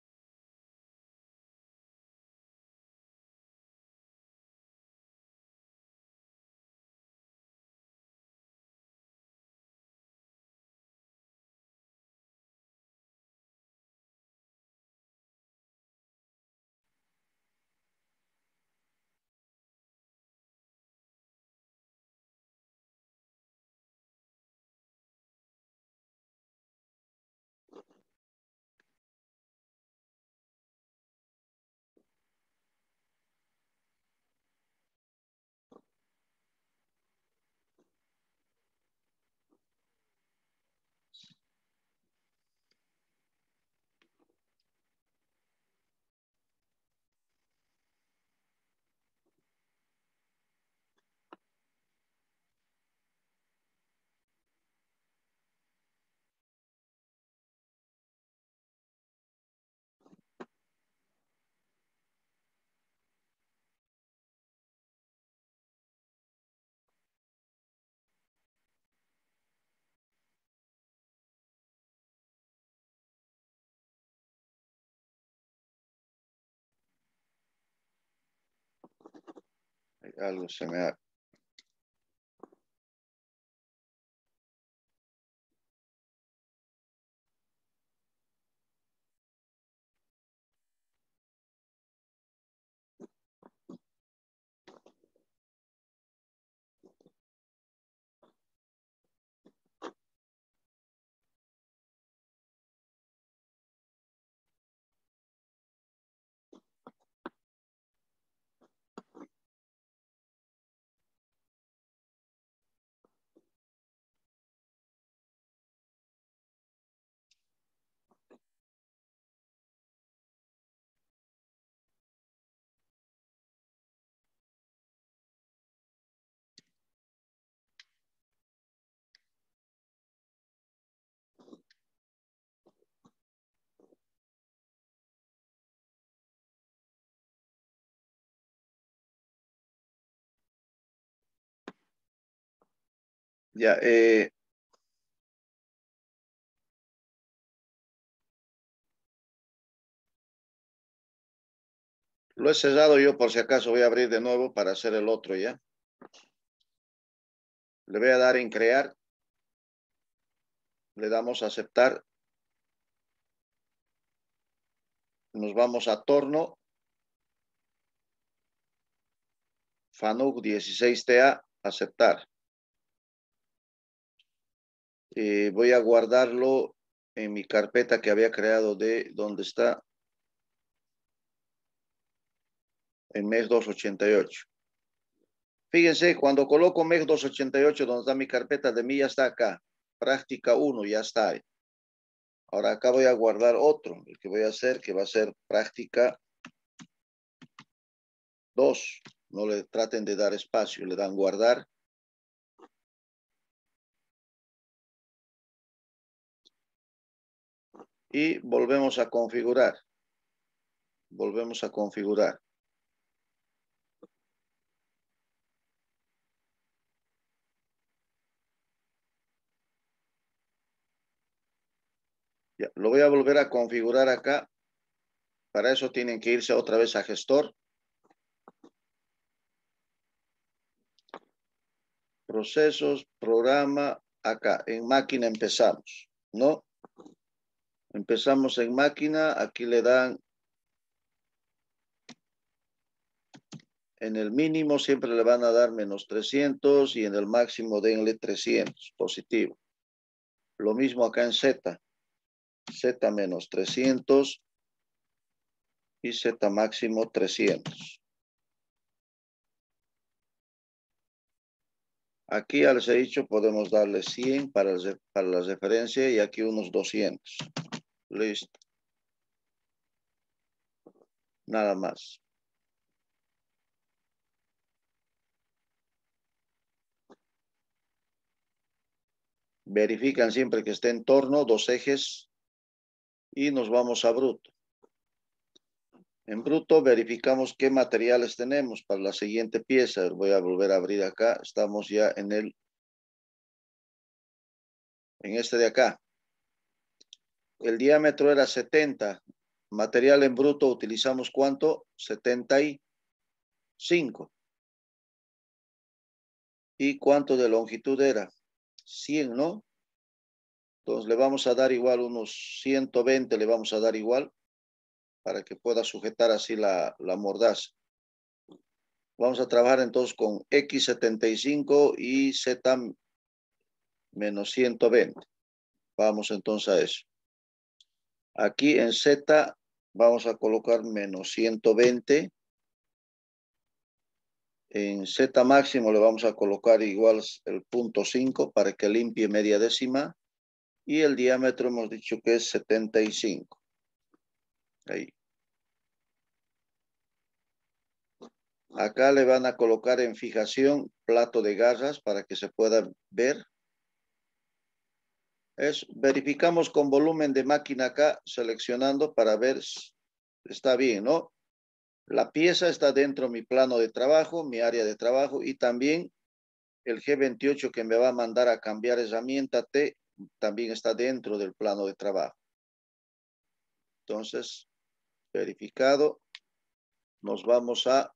Algo se me ha... Ya, eh, lo he cerrado yo por si acaso, voy a abrir de nuevo para hacer el otro ya. Le voy a dar en crear. Le damos a aceptar. Nos vamos a torno. FANUC dieciséis T A, aceptar. Eh, voy a guardarlo en mi carpeta que había creado de donde está. En M E X doscientos ochenta y ocho. Fíjense, cuando coloco M E X doscientos ochenta y ocho, donde está mi carpeta de mí, ya está acá. Práctica uno, ya está ahí. Ahora acá voy a guardar otro. El que voy a hacer, que va a ser práctica dos. No le traten de dar espacio, le dan guardar. Y volvemos a configurar. Volvemos a configurar. Ya, lo voy a volver a configurar acá. Para eso tienen que irse otra vez a gestor. Procesos, programa, acá. En máquina empezamos, ¿no? Empezamos en máquina. Aquí le dan. En el mínimo siempre le van a dar menos trescientos y en el máximo denle trescientos, positivo. Lo mismo acá en Z. Z menos trescientos y Z máximo trescientos. Aquí ya les he dicho, podemos darle cien para, el, para la referencia y aquí unos doscientos. Listo. Nada más. Verifican siempre que esté en torno, dos ejes y nos vamos a bruto. En bruto verificamos qué materiales tenemos para la siguiente pieza. Voy a volver a abrir acá. Estamos ya en el, en este de acá. El diámetro era setenta. Material en bruto utilizamos ¿cuánto? setenta y cinco. ¿Y cuánto de longitud era? cien, ¿no? Entonces le vamos a dar igual unos ciento veinte, le vamos a dar igual para que pueda sujetar así la, la mordaza. Vamos a trabajar entonces con X setenta y cinco y Z menos ciento veinte. Vamos entonces a eso. Aquí en Z vamos a colocar menos ciento veinte. En Z máximo le vamos a colocar igual el punto cinco para que limpie media décima. Y el diámetro hemos dicho que es setenta y cinco. Ahí. Acá le van a colocar en fijación plato de garras para que se pueda ver. Es, verificamos con volumen de máquina acá, seleccionando para ver si está bien, ¿no? La pieza está dentro de mi plano de trabajo, mi área de trabajo, y también el G veintiocho que me va a mandar a cambiar herramienta T también está dentro del plano de trabajo. Entonces, verificado, nos vamos a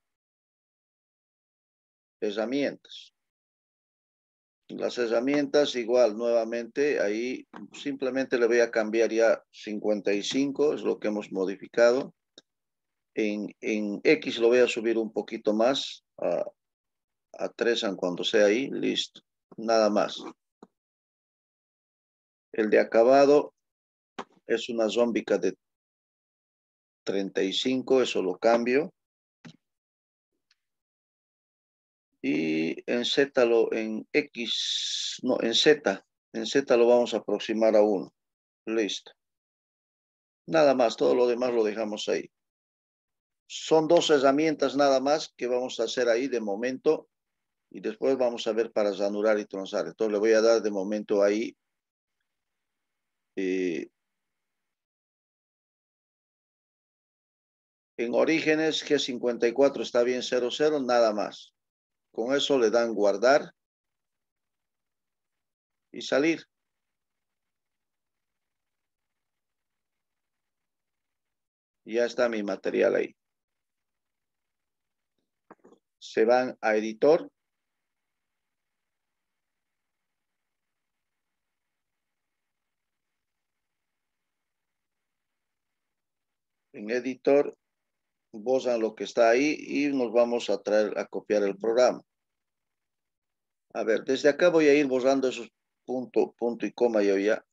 herramientas. Las herramientas igual, nuevamente, ahí simplemente le voy a cambiar ya cincuenta y cinco, es lo que hemos modificado. En, en X lo voy a subir un poquito más, a, a tres en cuanto sea ahí, listo, nada más. El de acabado es una zómbica de treinta y cinco, eso lo cambio. Y en Z, lo, en X, no, en Z, en Z lo vamos a aproximar a uno. Listo. Nada más, todo lo demás lo dejamos ahí. Son dos herramientas nada más que vamos a hacer ahí de momento. Y después vamos a ver para ranurar y tronzar. Entonces le voy a dar de momento ahí. Eh, en orígenes G cincuenta y cuatro está bien cero cero, nada más. Con eso le dan guardar. y salir. Ya está mi material ahí. Se van a editor. En editor, borran lo que está ahí y nos vamos a traer a copiar el programa. A ver, desde acá voy a ir borrando esos punto, punto y coma yo ya.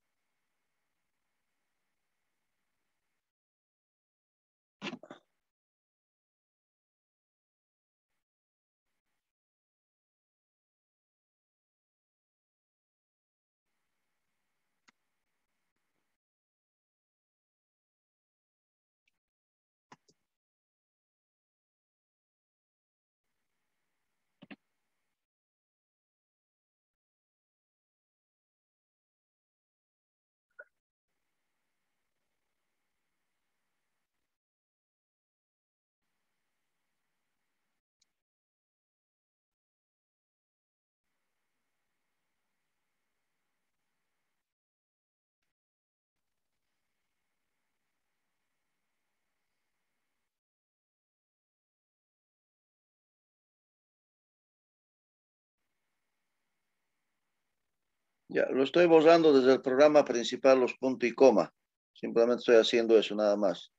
Ya, lo estoy borrando desde el programa principal, los puntos y coma. Simplemente estoy haciendo eso, nada más.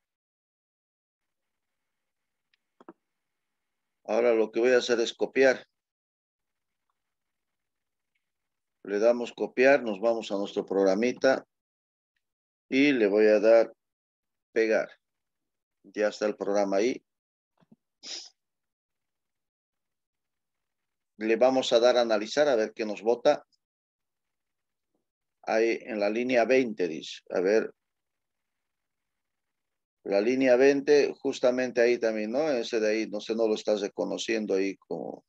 Ahora lo que voy a hacer es copiar. Le damos copiar, nos vamos a nuestro programita y le voy a dar pegar. Ya está el programa ahí. Le vamos a dar a analizar a ver qué nos bota. Ahí en la línea veinte dice, a ver. La línea veinte, justamente ahí también, ¿no? Ese de ahí, no sé, no lo estás reconociendo ahí como...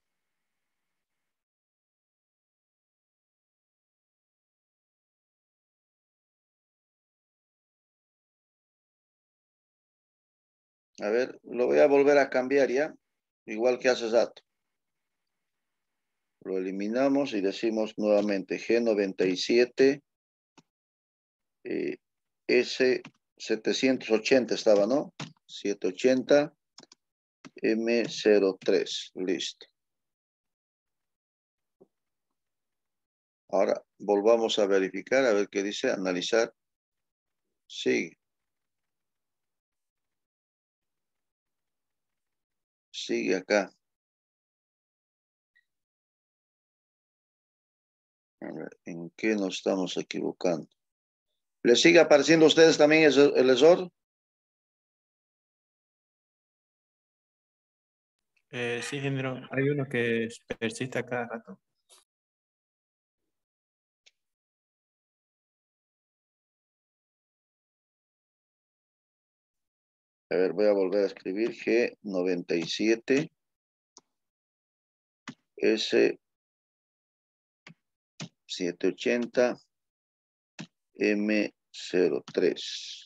A ver, lo voy a volver a cambiar ya, igual que hace rato. Lo eliminamos y decimos nuevamente G noventa y siete, eh, S setecientos ochenta estaba, ¿no? setecientos ochenta, M cero tres, listo. Ahora volvamos a verificar, a ver qué dice, analizar. Sigue. Sigue acá. A ver, ¿en qué nos estamos equivocando? ¿Les sigue apareciendo a ustedes también el, el error? Eh, sí, ingeniero, hay uno que persiste a cada rato. A ver, voy a volver a escribir G noventa y siete, S setecientos ochenta, M cero tres.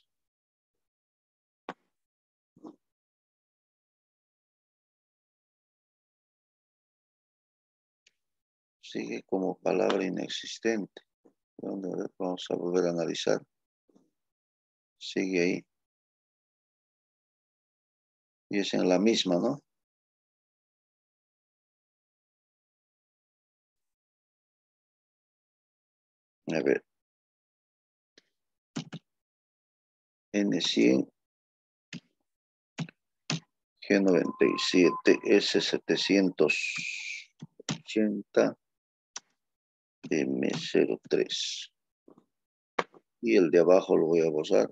Sigue como palabra inexistente. Vamos a volver a analizar. Sigue ahí. Y es en la misma, ¿no? A ver. N cien, G noventa y siete, S setecientos ochenta, M cero tres. Y el de abajo lo voy a borrar.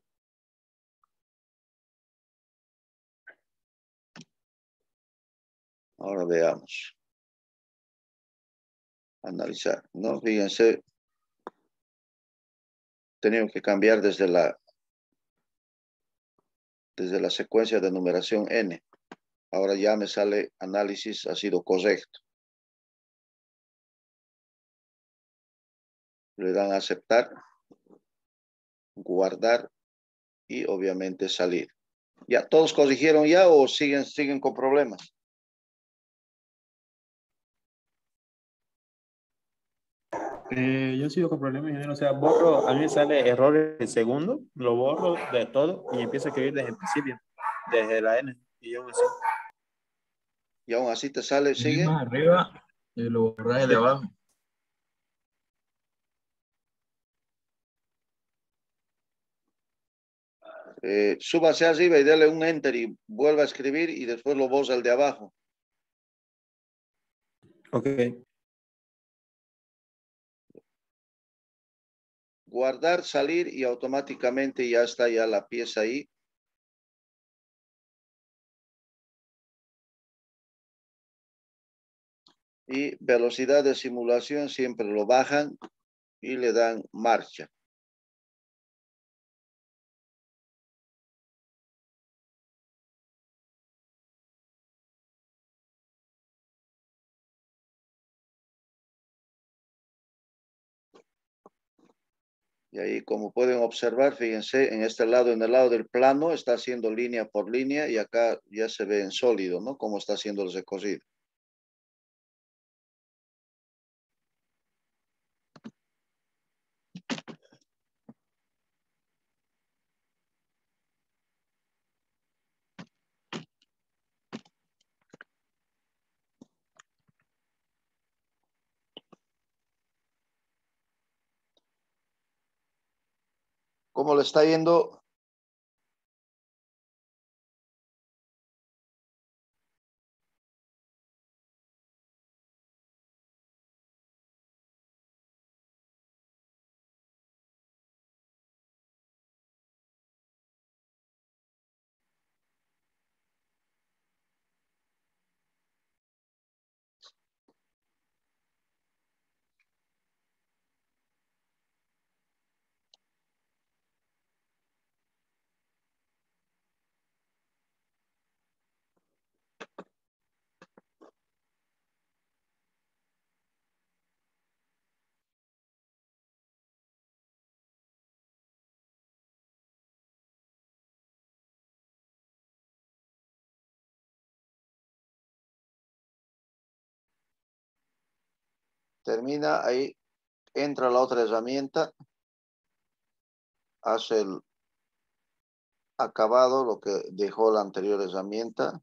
Ahora veamos. Analizar, ¿no? Fíjense. Tenemos que cambiar desde la desde la secuencia de numeración N. Ahora ya me sale análisis ha sido correcto. Le dan a aceptar, guardar y obviamente salir. ¿Ya todos corrigieron ya o siguen, siguen con problemas? Eh, yo sigo con problemas, ingeniero. O sea, borro, a mí me sale error el segundo, lo borro de todo y empiezo a escribir desde el principio, desde la N. Y aún así. Y aún así te sale, Seguís sigue. más arriba y lo borras el de abajo. Eh, súbase arriba y dale un enter y vuelva a escribir y después lo borra el de abajo. Ok. Guardar, salir y automáticamente ya está ya la pieza ahí. Y velocidad de simulación siempre lo bajan y le dan marcha. Y ahí, como pueden observar, fíjense, en este lado, en el lado del plano, está haciendo línea por línea y acá ya se ve en sólido, ¿no? Cómo está haciendo el recorrido. ¿Cómo le está yendo? Termina ahí, entra la otra herramienta, hace el acabado, lo que dejó la anterior herramienta.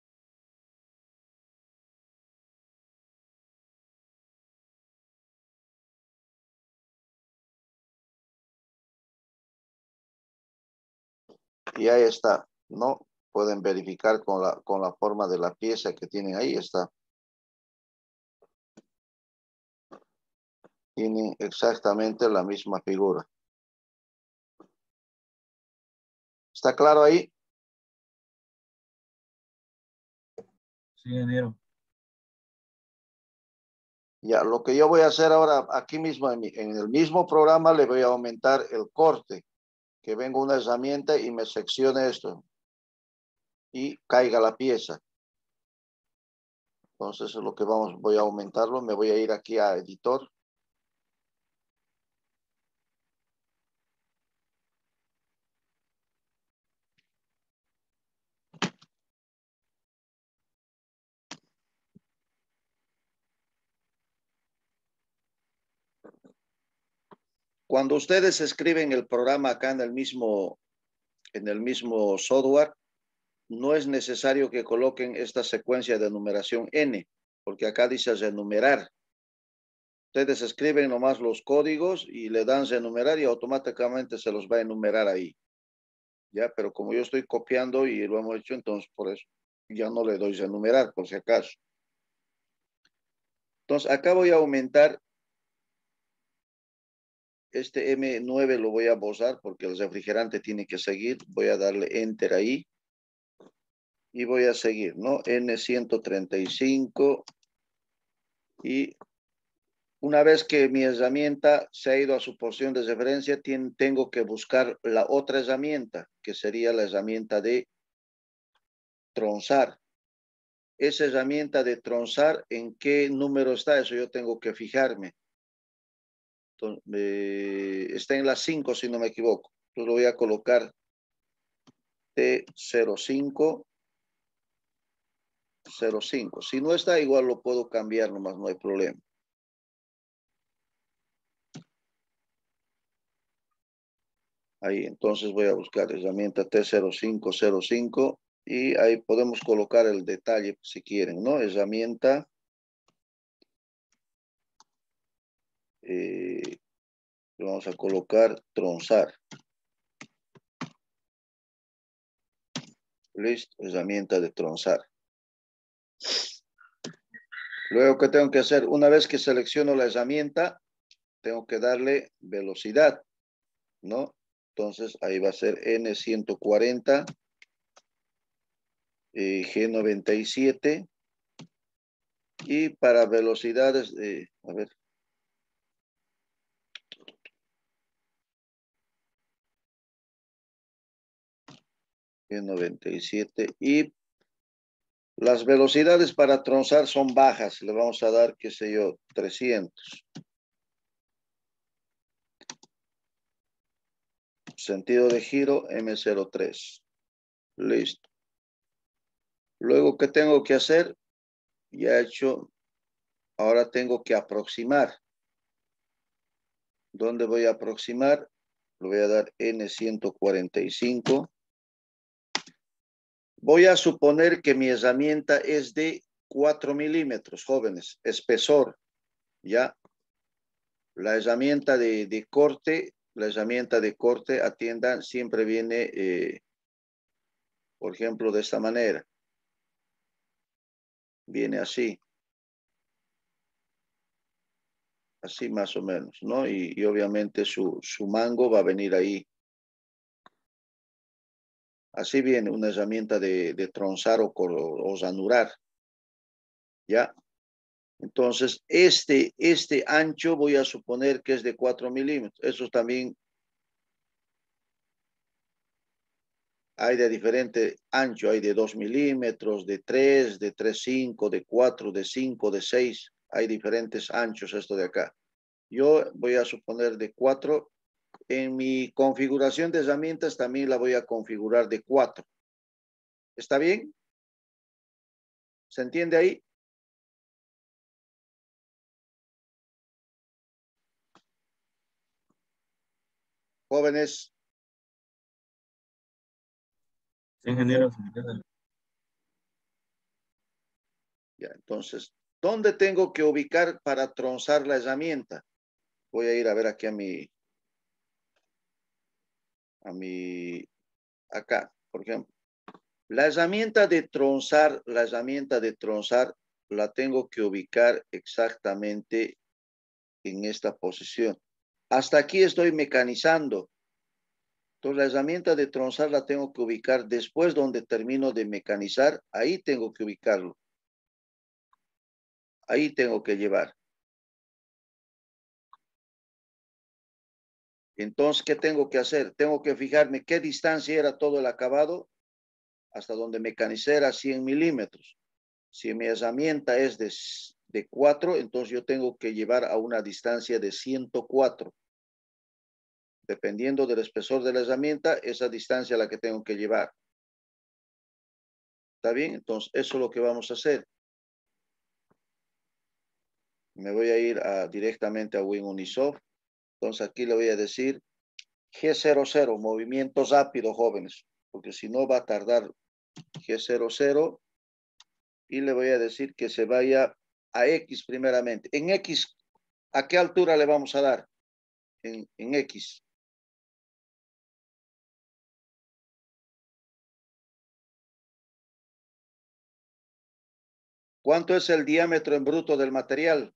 Y ahí está, ¿no? Pueden verificar con la, con la forma de la pieza que tienen ahí, está. Tienen exactamente la misma figura. ¿Está claro ahí? Sí, ingeniero. Ya, lo que yo voy a hacer ahora, aquí mismo, en, mi, en el mismo programa, le voy a aumentar el corte. Que venga una herramienta y me seccione esto. Y caiga la pieza. Entonces, lo que vamos, voy a aumentarlo. Me voy a ir aquí a editor. Cuando ustedes escriben el programa acá en el mismo, en el mismo software, no es necesario que coloquen esta secuencia de numeración N, porque acá dice renumerar. Ustedes escriben nomás los códigos y le dan renumerar y automáticamente se los va a enumerar ahí. Ya, pero como yo estoy copiando y lo hemos hecho, entonces por eso ya no le doy renumerar, por si acaso. Entonces acá voy a aumentar. Este M nueve lo voy a borrar porque el refrigerante tiene que seguir. Voy a darle enter ahí. Y voy a seguir, ¿no? N ciento treinta y cinco. Y una vez que mi herramienta se ha ido a su posición de referencia, tiene, tengo que buscar la otra herramienta, que sería la herramienta de tronzar. Esa herramienta de tronzar, ¿en qué número está? Eso yo tengo que fijarme. Entonces, eh, está en la cinco, si no me equivoco. Entonces lo voy a colocar T cero cinco. cero cinco. Si no está, igual lo puedo cambiar nomás, no hay problema. Ahí, entonces voy a buscar herramienta T cero cinco cero cinco y ahí podemos colocar el detalle si quieren, ¿no? Herramienta. Eh, vamos a colocar tronzar. Listo, herramienta de tronzar. Luego, ¿qué tengo que hacer? Una vez que selecciono la herramienta, tengo que darle velocidad, ¿no? Entonces, ahí va a ser N ciento cuarenta, eh, G noventa y siete. Y para velocidades, eh, a ver. G noventa y siete. Y las velocidades para tronzar son bajas. Le vamos a dar, qué sé yo, trescientos. Sentido de giro, M cero tres. Listo. Luego, ¿qué tengo que hacer? Ya he hecho, ahora tengo que aproximar. ¿Dónde voy a aproximar? Le voy a dar N ciento cuarenta y cinco. Voy a suponer que mi herramienta es de cuatro milímetros, jóvenes, espesor, ¿ya? La herramienta de, de corte, la herramienta de corte, atiendan, siempre viene, eh, por ejemplo, de esta manera. Viene así. Así más o menos, ¿no? Y, y obviamente su, su mango va a venir ahí. Así viene una herramienta de, de tronzar o, o, o ranurar. ¿Ya? Entonces, este, este ancho voy a suponer que es de cuatro milímetros. Eso también hay de diferente ancho. Hay de dos milímetros, de tres, de tres punto cinco, de cuatro, de cinco, de seis. Hay diferentes anchos esto de acá. Yo voy a suponer de cuatro. En mi configuración de herramientas también la voy a configurar de cuatro. ¿Está bien? ¿Se entiende ahí? Jóvenes. Ingeniero. Ya, entonces, ¿dónde tengo que ubicar para tronzar la herramienta? Voy a ir a ver aquí a mi, a mi, acá, por ejemplo. La herramienta de tronzar, la herramienta de tronzar la tengo que ubicar exactamente en esta posición. Hasta aquí estoy mecanizando. Entonces la herramienta de tronzar la tengo que ubicar después donde termino de mecanizar. Ahí tengo que ubicarlo. Ahí tengo que llevar. Entonces, ¿qué tengo que hacer? Tengo que fijarme qué distancia era todo el acabado hasta donde mecanicé era cien milímetros. Si mi herramienta es de, de cuatro, entonces yo tengo que llevar a una distancia de ciento cuatro. Dependiendo del espesor de la herramienta, esa distancia es la que tengo que llevar. ¿Está bien? Entonces, eso es lo que vamos a hacer. Me voy a ir a, directamente a WinUnisoft. Entonces, aquí le voy a decir G cero cero, movimiento rápido, jóvenes, porque si no va a tardar. G cero cero. Y le voy a decir que se vaya a X primeramente. En X, ¿a qué altura le vamos a dar? En, en X. ¿Cuánto es el diámetro en bruto del material?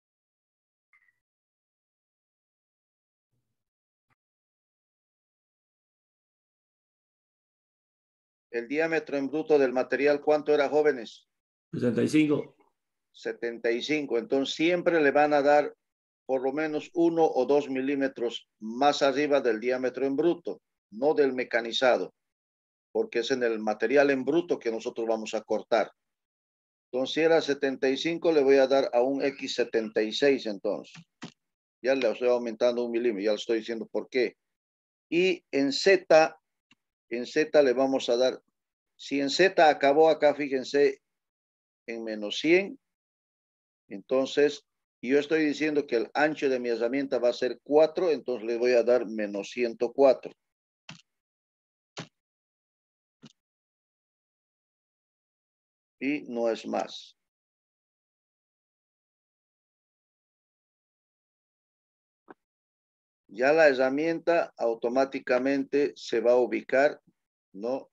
El diámetro en bruto del material, ¿cuánto era, jóvenes? setenta y cinco. setenta y cinco. Entonces siempre le van a dar por lo menos uno o dos milímetros más arriba del diámetro en bruto, no del mecanizado, porque es en el material en bruto que nosotros vamos a cortar. Entonces, si era setenta y cinco, le voy a dar a un X setenta y seis entonces. Ya le estoy aumentando un milímetro, ya le estoy diciendo por qué. Y en Z, en Z le vamos a dar, si en Z acabó acá, fíjense, en menos cien, entonces yo estoy diciendo que el ancho de mi herramienta va a ser cuatro, entonces le voy a dar menos ciento cuatro. y no es más. Ya la herramienta automáticamente se va a ubicar, ¿no?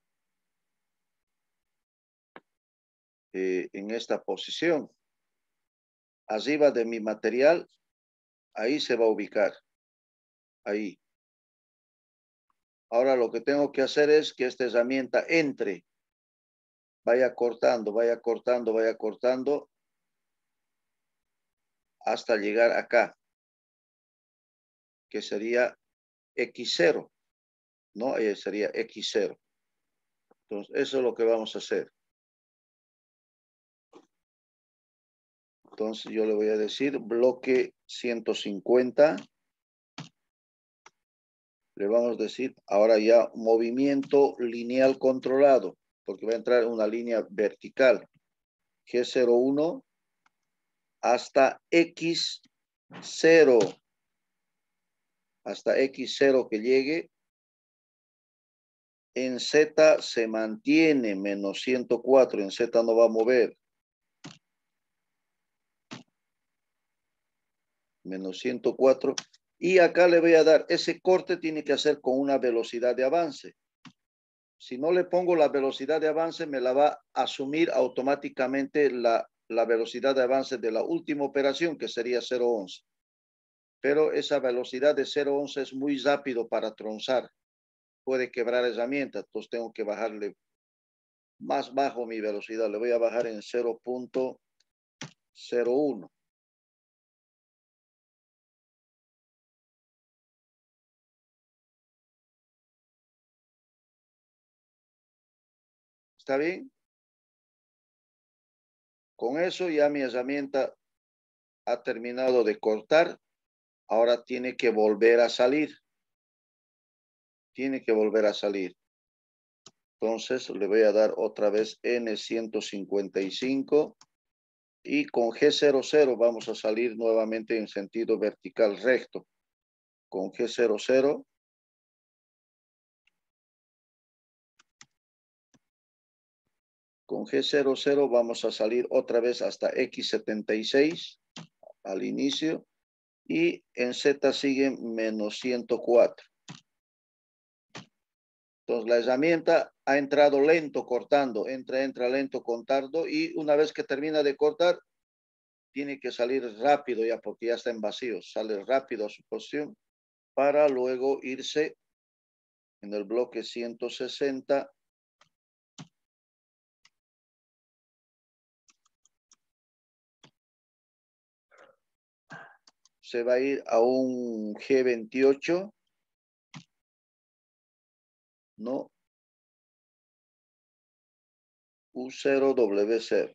Eh, en esta posición. Arriba de mi material, ahí se va a ubicar. Ahí. Ahora lo que tengo que hacer es que esta herramienta entre. Vaya cortando, vaya cortando, vaya cortando. Hasta llegar acá. Que sería equis cero. ¿No? Ahí sería equis cero. Entonces, eso es lo que vamos a hacer. Entonces, yo le voy a decir bloque ciento cincuenta. Le vamos a decir ahora ya movimiento lineal controlado, porque va a entrar una línea vertical. G cero uno hasta equis cero. Hasta equis cero que llegue. En Z se mantiene menos ciento cuatro. En Z no va a mover. Menos ciento cuatro. Y acá le voy a dar, ese corte tiene que hacer con una velocidad de avance. Si no le pongo la velocidad de avance, me la va a asumir automáticamente la, la velocidad de avance de la última operación, que sería cero once. Pero esa velocidad de cero once es muy rápido para tronzar. Puede quebrar herramienta, entonces tengo que bajarle más bajo mi velocidad. Le voy a bajar en cero punto cero uno. ¿Está bien? Con eso ya mi herramienta ha terminado de cortar. Ahora tiene que volver a salir. Tiene que volver a salir. Entonces le voy a dar otra vez N ciento cincuenta y cinco. Y con G cero cero vamos a salir nuevamente en sentido vertical recto. Con G cero cero. Con G cero cero vamos a salir otra vez hasta equis setenta y seis al inicio. Y en Z sigue menos ciento cuatro. Entonces la herramienta ha entrado lento cortando. Entra, entra lento cortando. Y una vez que termina de cortar, tiene que salir rápido ya porque ya está en vacío. Sale rápido a su posición para luego irse en el bloque ciento sesenta. Se va a ir a un G veintiocho. No. U cero W cero.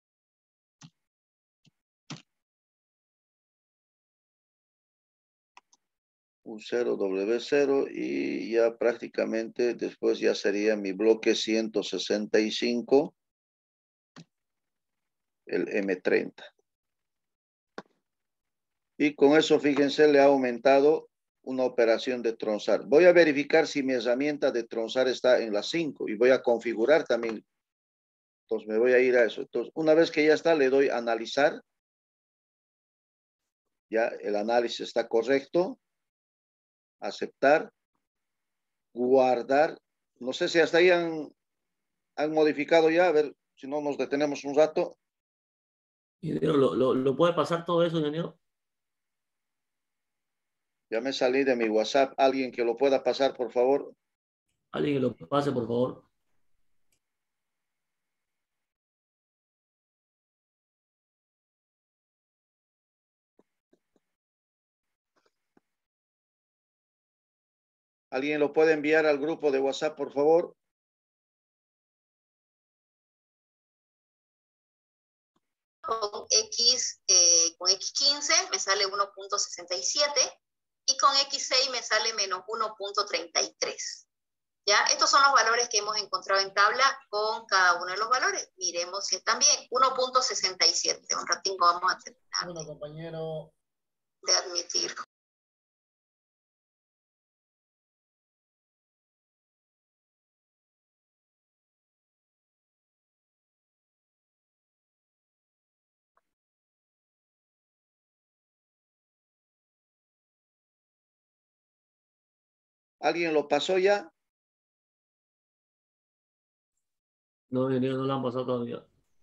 U cero W cero y ya prácticamente después ya sería mi bloque ciento sesenta y cinco. El M treinta. Y con eso, fíjense, le ha aumentado una operación de tronzar. Voy a verificar si mi herramienta de tronzar está en las cinco y voy a configurar también. Entonces me voy a ir a eso. Entonces, una vez que ya está, le doy a analizar. Ya el análisis está correcto. Aceptar. Guardar. No sé si hasta ahí han, han modificado ya. A ver si no nos detenemos un rato. Ingeniero, ¿lo, lo, lo puede pasar todo eso, ingeniero? Ya me salí de mi WhatsApp. Alguien que lo pueda pasar, por favor. Alguien que lo pase, por favor. ¿Alguien lo puede enviar al grupo de WhatsApp, por favor? Con X, eh, con equis quince me sale uno punto sesenta y siete y con equis seis me sale menos uno punto treinta y tres. ¿Ya? Estos son los valores que hemos encontrado en tabla con cada uno de los valores. Miremos si están bien. uno punto sesenta y siete. Un ratito vamos a terminar. Bueno, compañero. De admitir. ¿Alguien lo pasó ya? No, ingeniero, no lo han pasado todavía.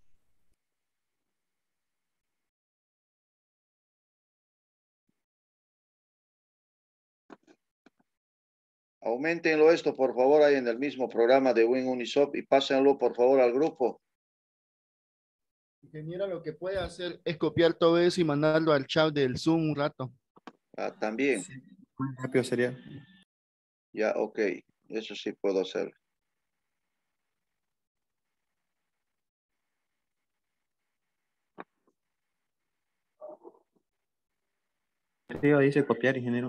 Aumentenlo esto, por favor, ahí en el mismo programa de Win Unisop y pásenlo, por favor, al grupo. Ingeniero, lo que puede hacer es copiar todo eso y mandarlo al chat del Zoom un rato. Ah, también. Muy rápido sería. Ya, ok. Eso sí puedo hacer. Arriba dice copiar, ingeniero.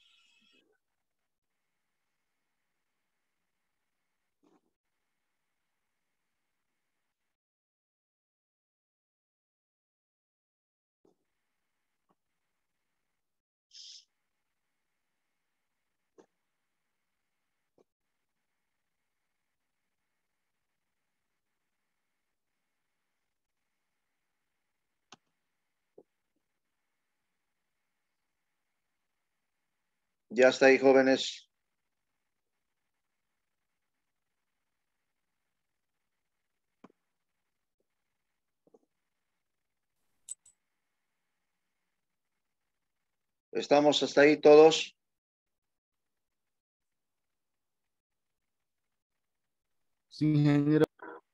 Ya está ahí, jóvenes. ¿Estamos hasta ahí todos? Sí, ingeniero.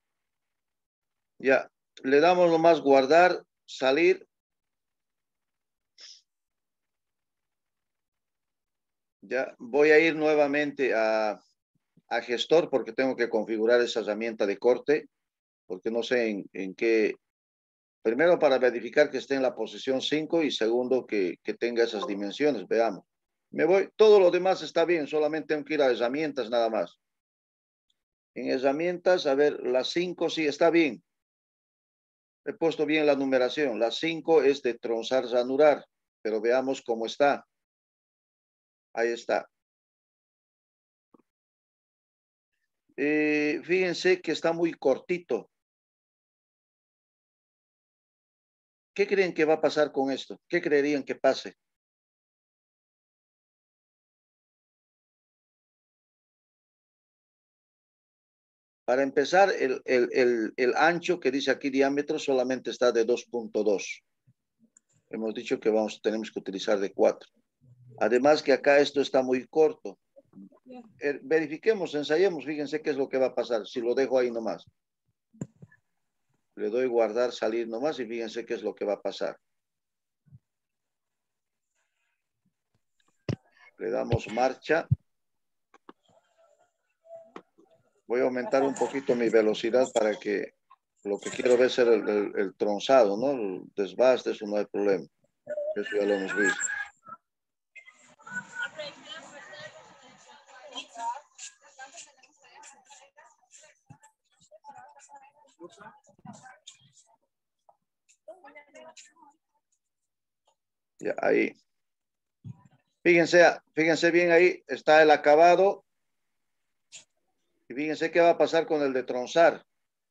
Ya. Le damos nomás guardar, salir. Ya. Voy a ir nuevamente a, a gestor porque tengo que configurar esa herramienta de corte. Porque no sé en, en qué. Primero para verificar que esté en la posición cinco y segundo que, que tenga esas dimensiones. Veamos. Me voy. Todo lo demás está bien. Solamente tengo que ir a herramientas nada más. En herramientas, a ver, las cinco sí está bien. He puesto bien la numeración. La cinco es de tronzar ranurar, pero veamos cómo está. Ahí está. Eh, fíjense que está muy cortito. ¿Qué creen que va a pasar con esto? ¿Qué creerían que pase? Para empezar, el, el, el, el ancho que dice aquí diámetro solamente está de dos punto dos. Hemos dicho que vamos, tenemos que utilizar de cuatro. Además que acá esto está muy corto. Eh, verifiquemos, ensayemos, fíjense qué es lo que va a pasar. Si lo dejo ahí nomás. Le doy guardar, salir nomás y fíjense qué es lo que va a pasar. Le damos marcha. Voy a aumentar un poquito mi velocidad para que lo que quiero ver es el, el, el tronzado, ¿no? El desbaste, eso no hay problema. Eso ya lo hemos visto. Ya, ahí. Fíjense, fíjense bien ahí, está el acabado. Y fíjense qué va a pasar con el de tronzar.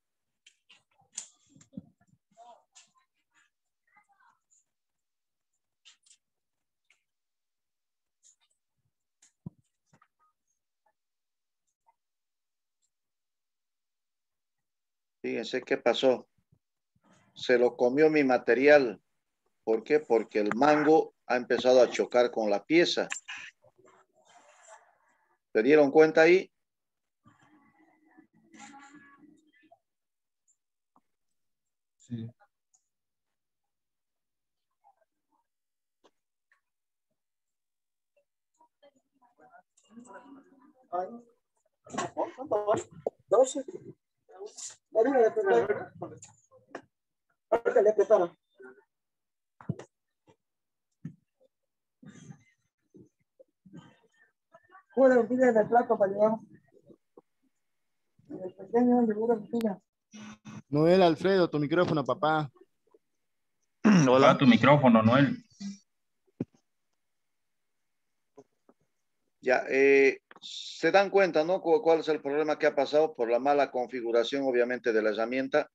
Fíjense qué pasó. Se lo comió mi material. ¿Por qué? Porque el mango ha empezado a chocar con la pieza. ¿Se dieron cuenta ahí? Sí. doce. Le prepara. Pueden pedir en el plato para llevar. El pequeño seguro que pida. Noel Alfredo, tu micrófono, papá. Hola. Tu micrófono, Noel. Ya, eh, se dan cuenta, ¿no? ¿Cuál es el problema que ha pasado por la mala configuración, obviamente, de la herramienta?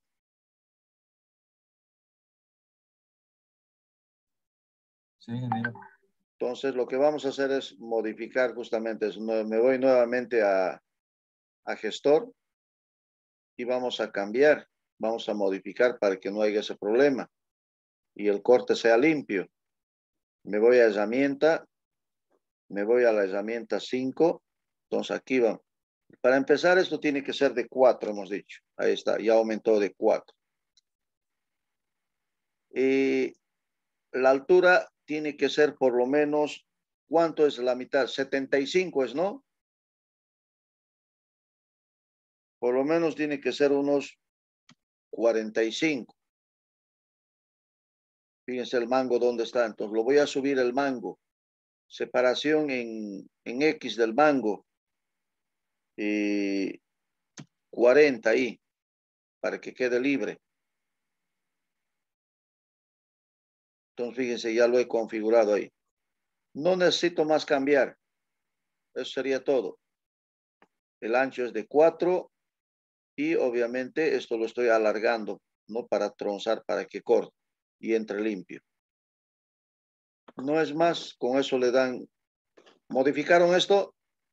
Sí, ingeniero. Entonces, lo que vamos a hacer es modificar justamente, es, me voy nuevamente a, a gestor y vamos a cambiar, vamos a modificar para que no haya ese problema y el corte sea limpio. Me voy a herramienta, me voy a la herramienta cinco, entonces aquí va. Para empezar, esto tiene que ser de cuatro, hemos dicho. Ahí está, ya aumentó de cuatro. Y la altura tiene que ser por lo menos, ¿cuánto es la mitad? setenta y cinco es, ¿no? Por lo menos tiene que ser unos cuarenta y cinco. Fíjense el mango dónde está. Entonces lo voy a subir el mango. Separación en, en X del mango. Y cuarenta ahí. Para que quede libre. Entonces fíjense, ya lo he configurado ahí. No necesito más cambiar. Eso sería todo. El ancho es de cuatro. Y obviamente esto lo estoy alargando. No para tronzar, para que corte. Y entre limpio. No es más. Con eso le dan. ¿Modificaron esto?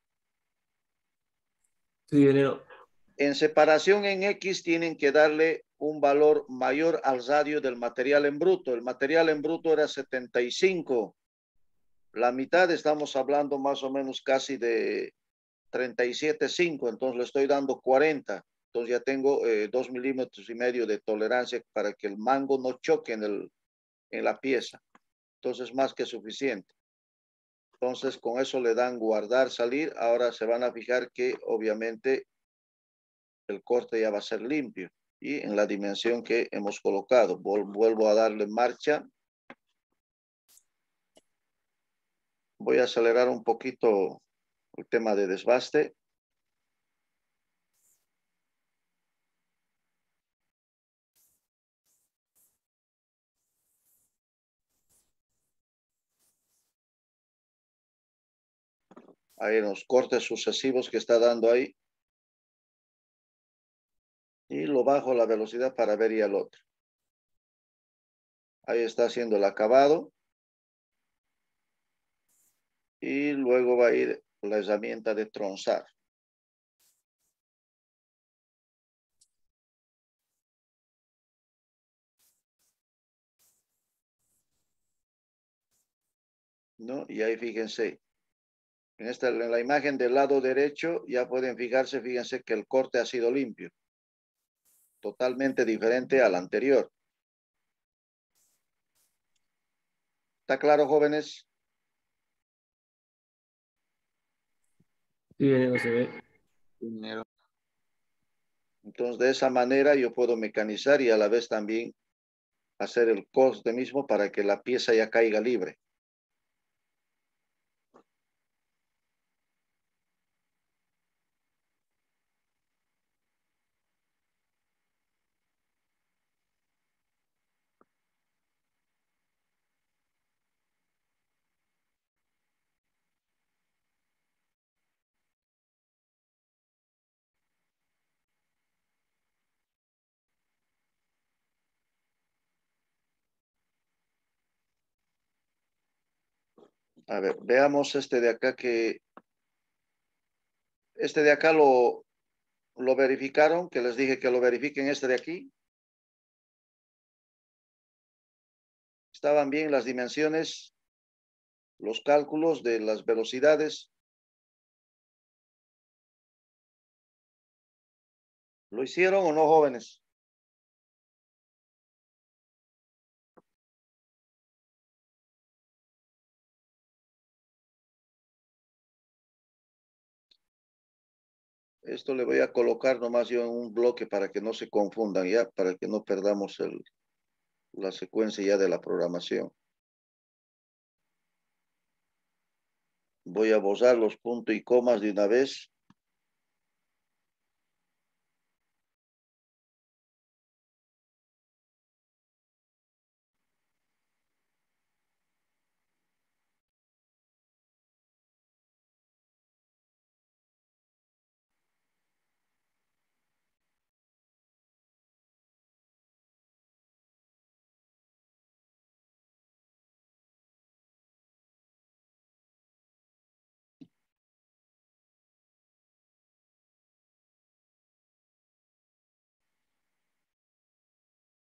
Sí, ingeniero. En separación en X tienen que darle un valor mayor al radio del material en bruto. El material en bruto era setenta y cinco. La mitad estamos hablando más o menos casi de treinta y siete punto cinco. Entonces le estoy dando cuarenta. Entonces ya tengo eh, dos milímetros y medio de tolerancia para que el mango no choque en, el, en la pieza. Entonces más que suficiente. Entonces con eso le dan guardar, salir. Ahora se van a fijar que obviamente el corte ya va a ser limpio y en la dimensión que hemos colocado. Vuelvo a darle marcha. Voy a acelerar un poquito el tema de desbaste. Ahí en los cortes sucesivos que está dando ahí. Y lo bajo la velocidad para ver ya el otro. Ahí está haciendo el acabado. Y luego va a ir la herramienta de tronzar. ¿No? Y ahí fíjense. En, esta, en la imagen del lado derecho ya pueden fijarse, fíjense que el corte ha sido limpio. Totalmente diferente al anterior. ¿Está claro, jóvenes? Sí, ingeniero, se ve. Entonces, de esa manera yo puedo mecanizar y a la vez también hacer el corte mismo para que la pieza ya caiga libre. A ver, veamos este de acá que... Este de acá lo, lo verificaron, que les dije que lo verifiquen este de aquí. Estaban bien las dimensiones, los cálculos de las velocidades. ¿Lo hicieron o no, jóvenes? Esto le voy a colocar nomás yo en un bloque para que no se confundan ya, para que no perdamos el, la secuencia ya de la programación. Voy a borrar los puntos y comas de una vez.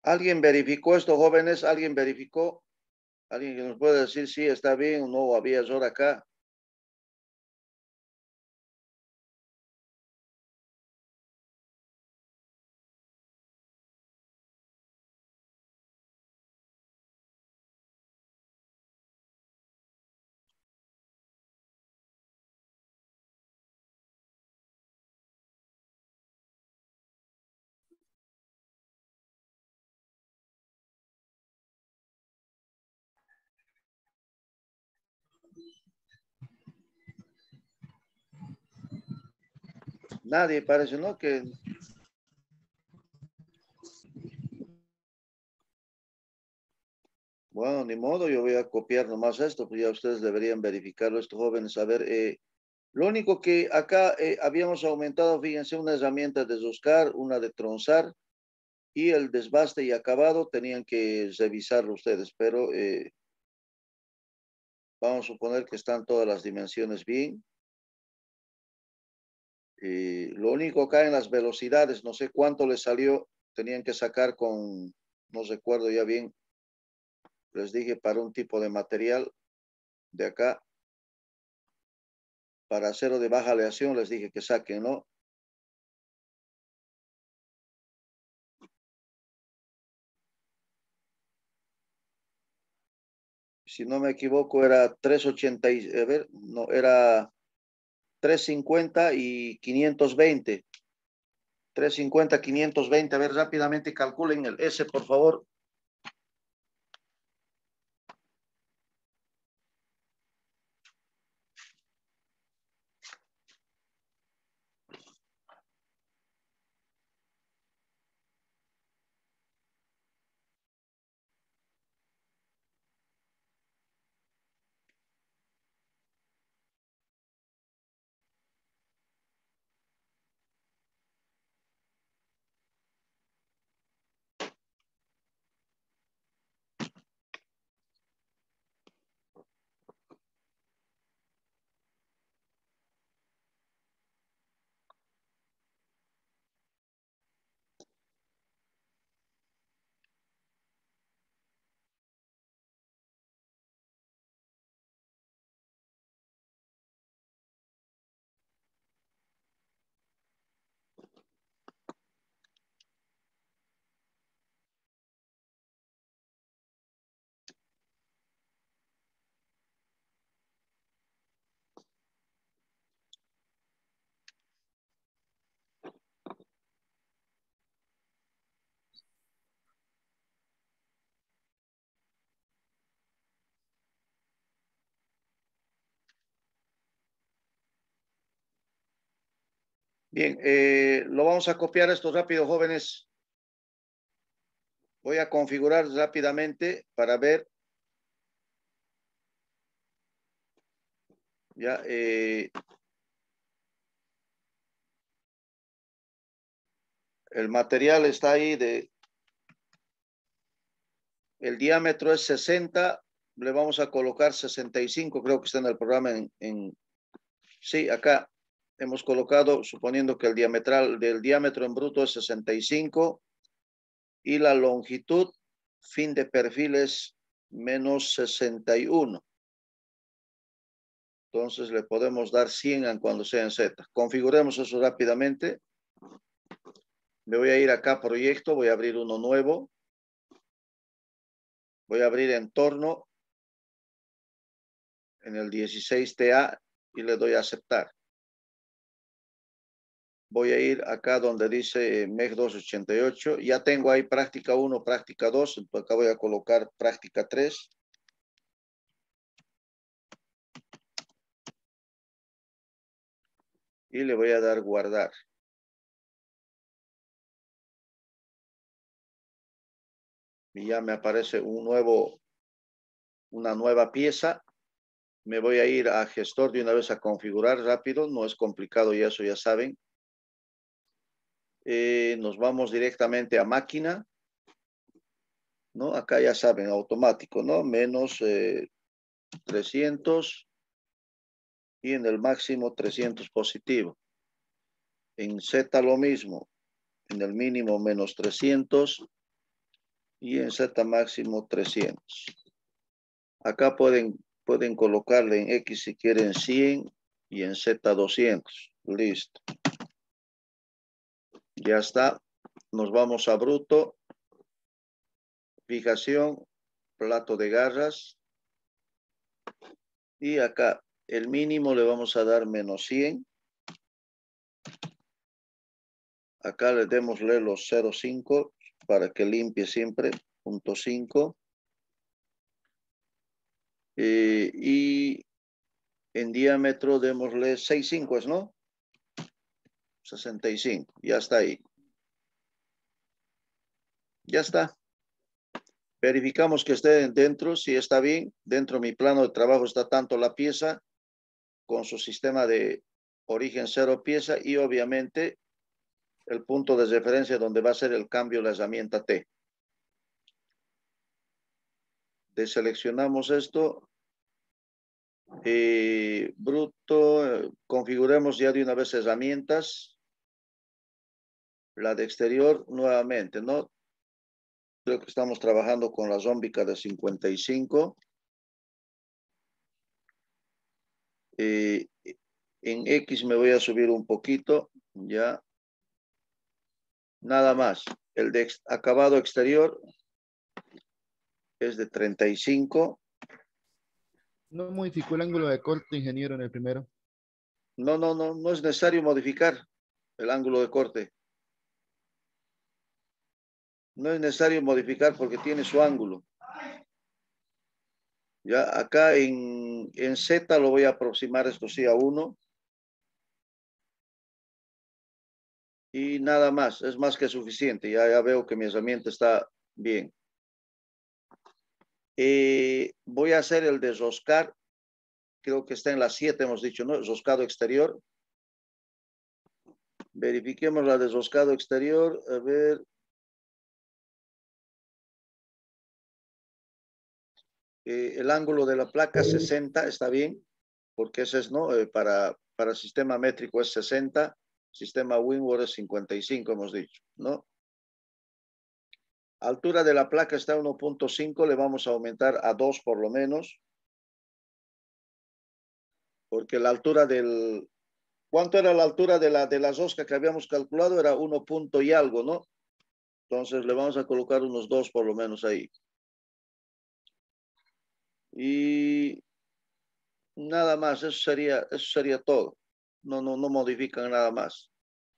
¿Alguien verificó esto, jóvenes? ¿Alguien verificó? ¿Alguien que nos puede decir si está bien o no había error acá? Nadie parece, ¿no? Que bueno, ni modo, yo voy a copiar nomás esto, pues ya ustedes deberían verificarlo, estos jóvenes. A ver, eh, lo único que acá eh, habíamos aumentado, fíjense, una herramienta de Zoscar, una de tronzar, y el desbaste y acabado tenían que revisarlo ustedes, pero eh, vamos a suponer que están todas las dimensiones bien. Eh, lo único acá en las velocidades, no sé cuánto les salió, tenían que sacar con, no recuerdo ya bien, les dije para un tipo de material de acá, para acero de baja aleación, les dije que saquen, ¿no? Si no me equivoco, era trescientos ochenta, y, a ver, no, era trescientos cincuenta y quinientos veinte. trescientos cincuenta, quinientos veinte. A ver, rápidamente calculen el S, por favor. Bien, eh, lo vamos a copiar esto rápido, jóvenes. Voy a configurar rápidamente para ver. Ya, eh, el material está ahí de, el diámetro es sesenta, le vamos a colocar sesenta y cinco, creo que está en el programa en, en sí, acá hemos colocado, suponiendo que el diametral del diámetro en bruto es sesenta y cinco y la longitud fin de perfil es menos sesenta y uno. Entonces le podemos dar cien cuando sea en Z. Configuremos eso rápidamente. Me voy a ir acá a proyecto, voy a abrir uno nuevo. Voy a abrir entorno en el dieciséis T A y le doy a aceptar. Voy a ir acá donde dice M E C doscientos ochenta y ocho. Ya tengo ahí práctica uno, práctica dos. Entonces acá voy a colocar práctica tres. Y le voy a dar guardar. Y ya me aparece un nuevo, una nueva pieza. Me voy a ir a gestor de una vez a configurar rápido. No es complicado y eso ya saben. Eh, nos vamos directamente a máquina. ¿No? Acá ya saben, automático, ¿no? Menos eh, trescientos y en el máximo trescientos positivo. En Z lo mismo, en el mínimo menos trescientos y en Z máximo trescientos. Acá pueden, pueden colocarle en X si quieren cien y en Z doscientos. Listo. Ya está. Nos vamos a bruto. Fijación, plato de garras. Y acá el mínimo le vamos a dar menos cien. Acá le démosle los cero punto cinco para que limpie siempre. Punto cinco. Eh, y en diámetro démosle seis punto cinco, ¿es no? sesenta y cinco. Ya está ahí. Ya está. Verificamos que esté dentro. Si está bien, dentro de mi plano de trabajo está tanto la pieza con su sistema de origen cero pieza y obviamente el punto de referencia donde va a ser el cambio de la herramienta T. Deseleccionamos esto. Eh, bruto. Eh, configuremos ya de una vez herramientas. La de exterior nuevamente, ¿no? Creo que estamos trabajando con la zómbica de cincuenta y cinco. Eh, en X me voy a subir un poquito, ya. Nada más. El de ex, acabado exterior es de treinta y cinco. No modificó el ángulo de corte, ingeniero, en el primero. No, no, no, no es necesario modificar el ángulo de corte. No es necesario modificar porque tiene su ángulo. Ya acá en, en Z lo voy a aproximar esto sí a uno. Y nada más, es más que suficiente. Ya, ya veo que mi herramienta está bien. Eh, voy a hacer el de roscar. Creo que está en la siete, hemos dicho, ¿no? Roscado exterior. Verifiquemos la de roscado exterior. A ver. Eh, el ángulo de la placa sesenta, está bien. Porque ese es, ¿no? Eh, para, para sistema métrico es sesenta. Sistema Winward es cincuenta y cinco, hemos dicho, ¿no? Altura de la placa está a uno punto cinco, le vamos a aumentar a dos por lo menos. Porque la altura del... ¿Cuánto era la altura de la, de la rosca que habíamos calculado? Era uno punto y algo, ¿no? Entonces le vamos a colocar unos dos por lo menos ahí. Y nada más, eso sería, eso sería todo. No, no, no modifican nada más.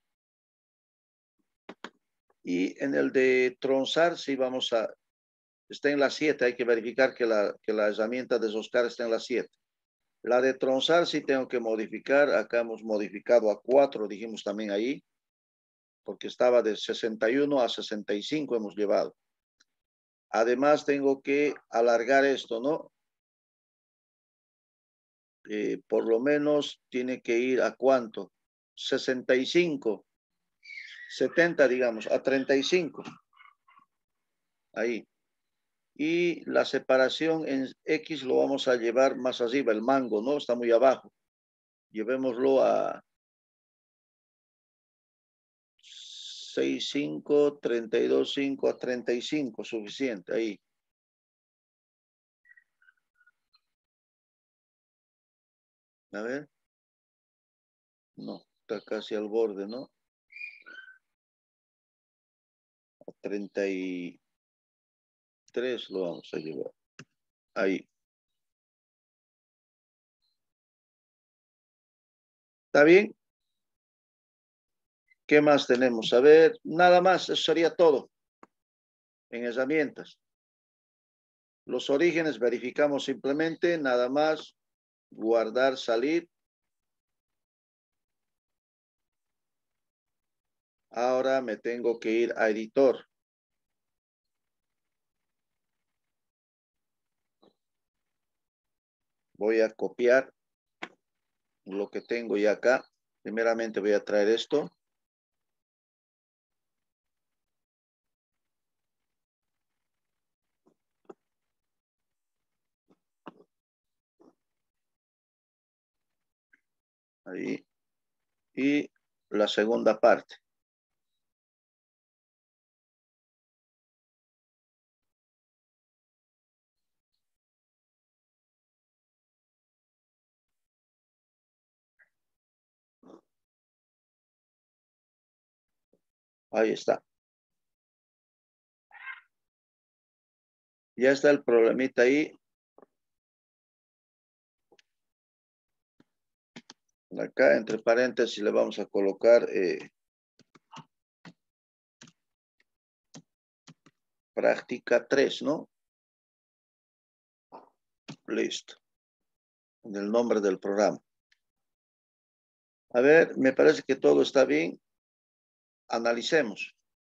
Y en el de tronzar, sí vamos a... Está en la siete, hay que verificar que la, que la herramienta de roscar está en la siete. La de tronzar sí tengo que modificar. Acá hemos modificado a cuatro, dijimos también ahí. Porque estaba de sesenta y uno a sesenta y cinco hemos llevado. Además tengo que alargar esto, ¿no? Eh, por lo menos tiene que ir a ¿cuánto? sesenta y cinco. setenta, digamos, a treinta y cinco. Ahí. Y la separación en X lo vamos a llevar más arriba, el mango, ¿no? Está muy abajo. Llevémoslo a seis, cinco, treinta y dos, cinco a treinta y cinco, suficiente, ahí. A ver. No, está casi al borde, ¿no? A treinta y tres lo vamos a llevar. Ahí. ¿Está bien? ¿Qué más tenemos? A ver, nada más, eso sería todo en herramientas. Los orígenes verificamos simplemente, nada más, guardar, salir. Ahora me tengo que ir a editor. Voy a copiar lo que tengo ya acá. Primeramente voy a traer esto. Ahí. Y la segunda parte. Ahí está. Ya está el problemita ahí. Acá entre paréntesis le vamos a colocar eh, práctica tres, ¿no? Listo. En el nombre del programa. A ver, me parece que todo está bien. Analicemos.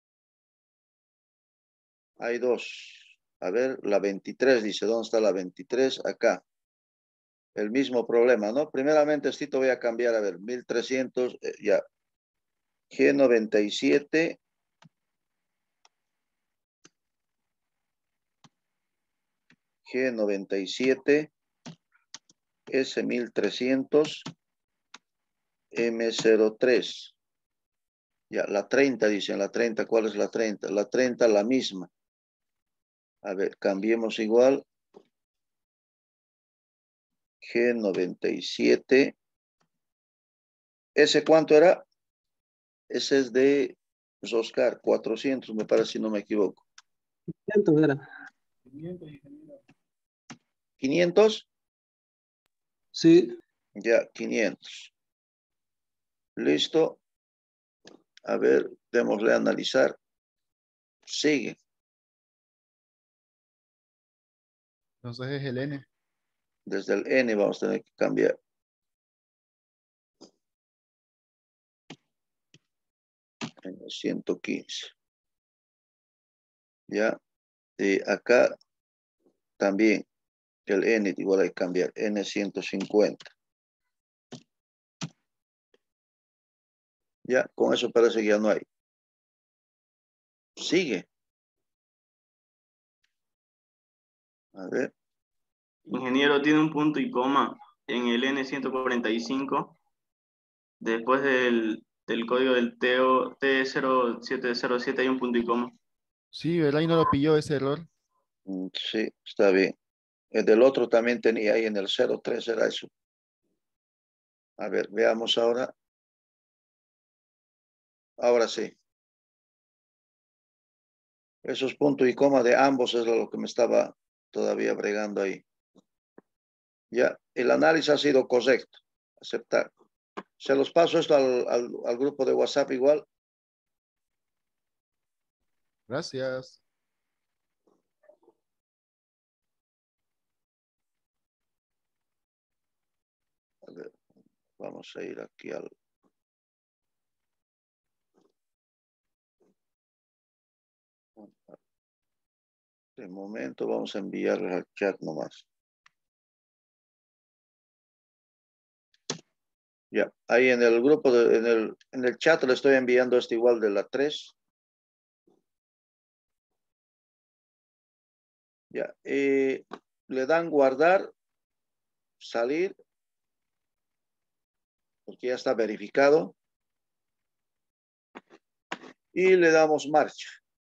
Hay dos. A ver, la veintitrés dice, ¿dónde está la veintitrés? Acá. El mismo problema, ¿no? Primeramente, esto voy a cambiar, a ver, mil trescientos, eh, ya. G noventa y siete. G noventa y siete. S mil trescientos. M cero tres. Ya, la treinta, dicen, la treinta, ¿cuál es la treinta? La treinta, la misma. A ver, cambiemos igual. G noventa y siete. ¿Ese cuánto era? Ese es de pues, Oscar, cuatrocientos, me parece, si no me equivoco. quinientos era. ¿quinientos? Sí. Ya, quinientos. Listo. A ver, démosle a analizar. Sigue. Entonces es el N. Desde el N vamos a tener que cambiar. En el ciento quince. Ya. Y acá también el N igual hay que cambiar. N ciento cincuenta. Ya, con eso parece que ya no hay. Sigue. A ver. Ingeniero, tiene un punto y coma en el N ciento cuarenta y cinco. Después del, del código del T O, T cero siete cero siete hay un punto y coma. Sí, ¿verdad? Y no lo pilló ese error. Mm, sí, está bien. El del otro también tenía ahí en el cero tres, era eso. A ver, veamos ahora. Ahora sí. Esos puntos y coma de ambos es lo que me estaba todavía bregando ahí. Ya, el análisis ha sido correcto. Aceptar. Se los paso esto al, al, al grupo de WhatsApp igual. Gracias. A ver, vamos a ir aquí al... De momento vamos a enviarles al chat nomás. Ya, ahí en el grupo, de, en, el, en el chat le estoy enviando este igual de la tres. Ya, eh, le dan guardar, salir, porque ya está verificado. Y le damos marcha.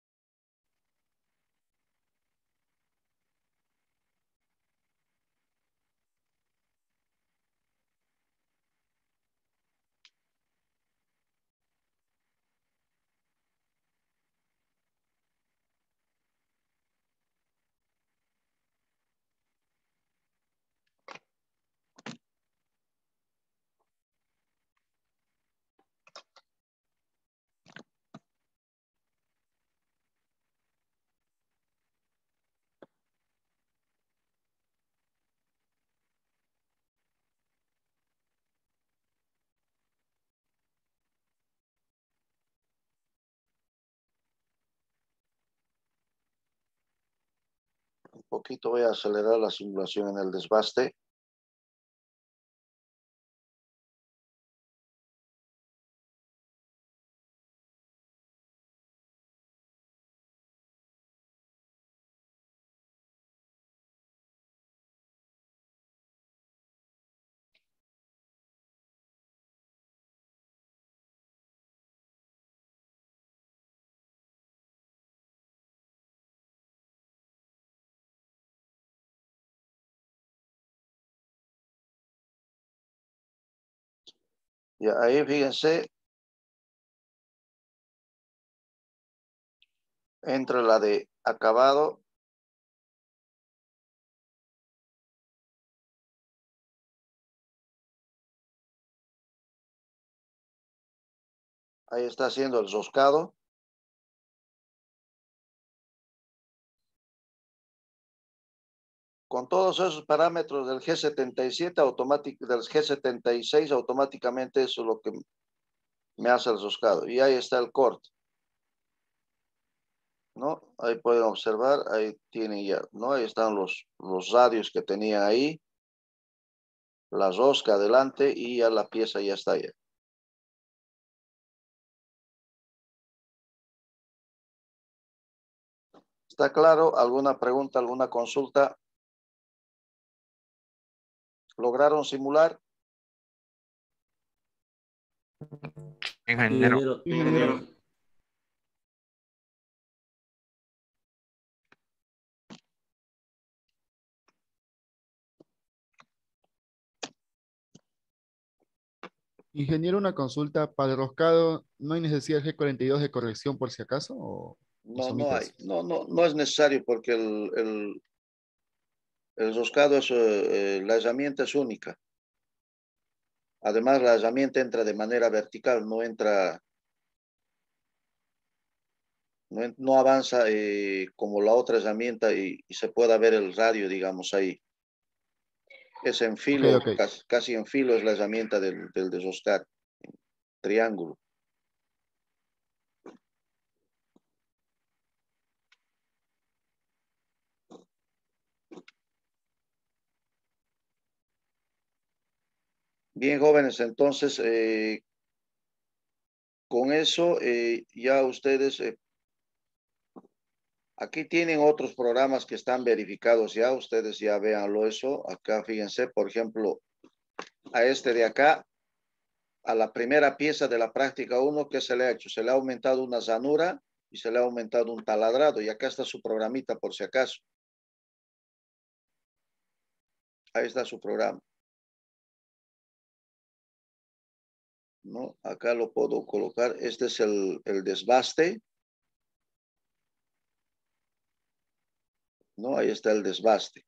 Un poquito voy a acelerar la simulación en el desbaste. Ya ahí fíjense, entre la de acabado ahí está haciendo el roscado. Con todos esos parámetros del G setenta y siete, automático, del G setenta y seis, automáticamente eso es lo que me hace el roscado. Y ahí está el corte, ¿no? Ahí pueden observar, ahí tienen ya, ¿no? Ahí están los, los radios que tenían ahí, la rosca adelante y ya la pieza ya está ya. ¿Está claro? ¿Alguna pregunta, alguna consulta? ¿Lograron simular? Ingeniero. Ingeniero. Ingeniero, una consulta. Para el roscado, ¿no hay necesidad de G cuarenta y dos de corrección por si acaso? ¿O, o No, se no omite hay. eso? No, no, no es necesario porque el, el, el roscado es, eh, eh, la herramienta es única. Además, la herramienta entra de manera vertical, no entra, no, en- no avanza eh, como la otra herramienta y, y se pueda ver el radio, digamos, ahí. Es en Ok, filo, ok. casi, casi en filo es la herramienta del, del desroscar, triángulo. Bien, jóvenes, entonces, eh, con eso eh, ya ustedes, eh, aquí tienen otros programas que están verificados ya, ustedes ya véanlo eso. Acá, fíjense, por ejemplo, a este de acá, a la primera pieza de la práctica uno, ¿qué se le ha hecho? Se le ha aumentado una ranura y se le ha aumentado un taladrado. Y acá está su programita por si acaso. Ahí está su programa, ¿no? Acá lo puedo colocar. Este es el, el desbaste, ¿no? Ahí está el desbaste.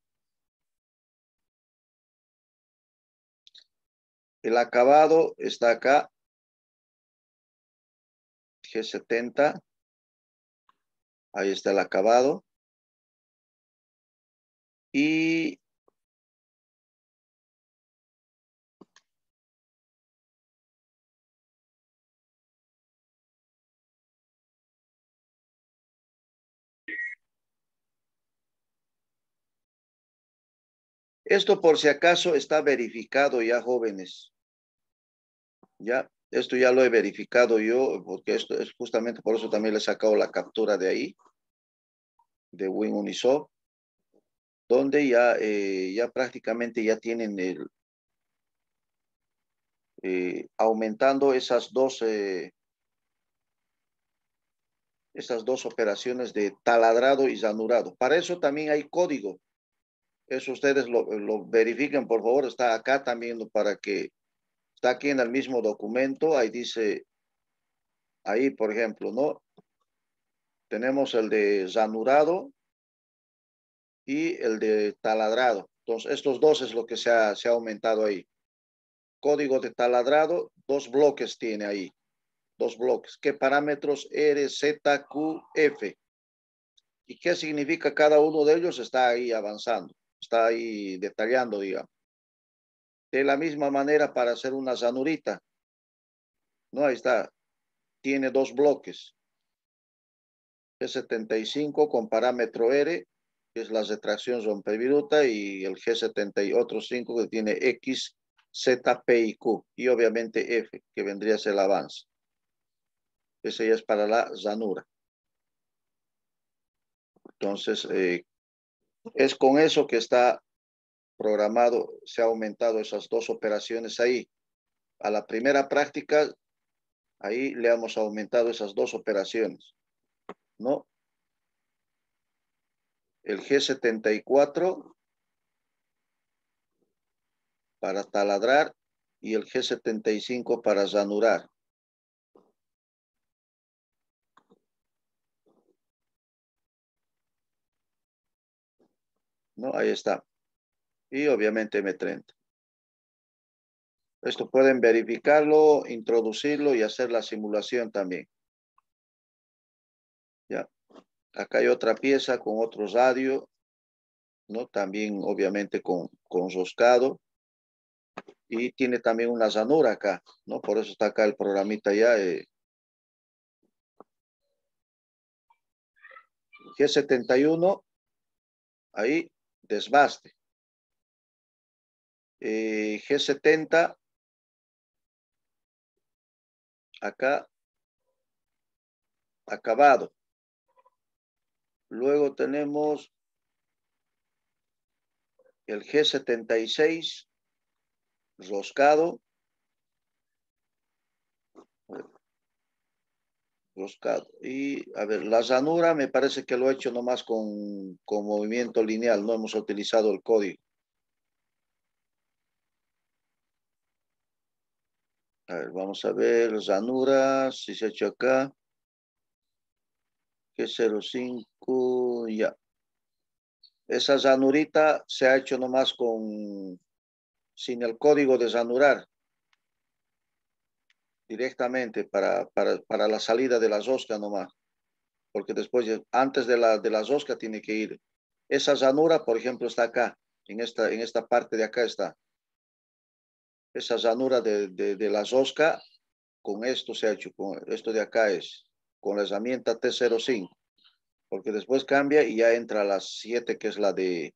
El acabado está acá, G setenta. Ahí está el acabado. Y esto por si acaso está verificado ya, jóvenes. Ya, esto ya lo he verificado yo, porque esto es justamente por eso también le he sacado la captura de ahí, de WinUnisoft, donde ya, eh, ya prácticamente ya tienen el, eh, aumentando esas dos, eh, esas dos operaciones de taladrado y ranurado. Para eso también hay código. Eso ustedes lo, lo verifiquen, por favor. Está acá también para que, está aquí en el mismo documento. Ahí dice, ahí por ejemplo, ¿no? Tenemos el de ranurado y el de taladrado. Entonces, estos dos es lo que se ha, se ha aumentado ahí. Código de taladrado, dos bloques tiene ahí. Dos bloques. ¿Qué parámetros? R, Z, Q, F. ¿Y qué significa cada uno de ellos? Está ahí avanzando. Está ahí detallando, digamos. De la misma manera para hacer una ranurita. No, ahí está. Tiene dos bloques. G setenta y cinco con parámetro R, que es la retracción rompeviruta, y el G setenta y otros cinco que tiene X, Z, P y Q. Y obviamente F, que vendría a ser el avance. Ese ya es para la ranura. Entonces, eh, es con eso que está programado, se ha aumentado esas dos operaciones ahí. A la primera práctica, ahí le hemos aumentado esas dos operaciones, ¿no? El G setenta y cuatro para taladrar y el G setenta y cinco para ranurar. ¿no? Ahí está. Y obviamente M treinta. Esto pueden verificarlo, introducirlo y hacer la simulación también. Ya. Acá hay otra pieza con otro radio, ¿no? También obviamente con, con roscado. Y tiene también una ranura acá, ¿no? Por eso está acá el programita ya. Eh. G setenta y uno, ahí, desbaste. Eh, G setenta, acá, acabado. Luego tenemos el G setenta y seis, roscado. Roscado. Y, a ver, la ranura me parece que lo he hecho nomás con, con movimiento lineal. No hemos utilizado el código. A ver, vamos a ver, ranura, si se ha hecho acá. G cero cinco, ya. Esa ranurita se ha hecho nomás con, sin el código de ranurar. Directamente para, para, para la salida de la rosca nomás. Porque después, antes de la, de la rosca tiene que ir. Esa ranura, por ejemplo, está acá. En esta, en esta parte de acá está. Esa ranura de, de, de la rosca, con esto se ha hecho. Con esto de acá es con la herramienta T cero cinco. Porque después cambia y ya entra a las siete, que es la de,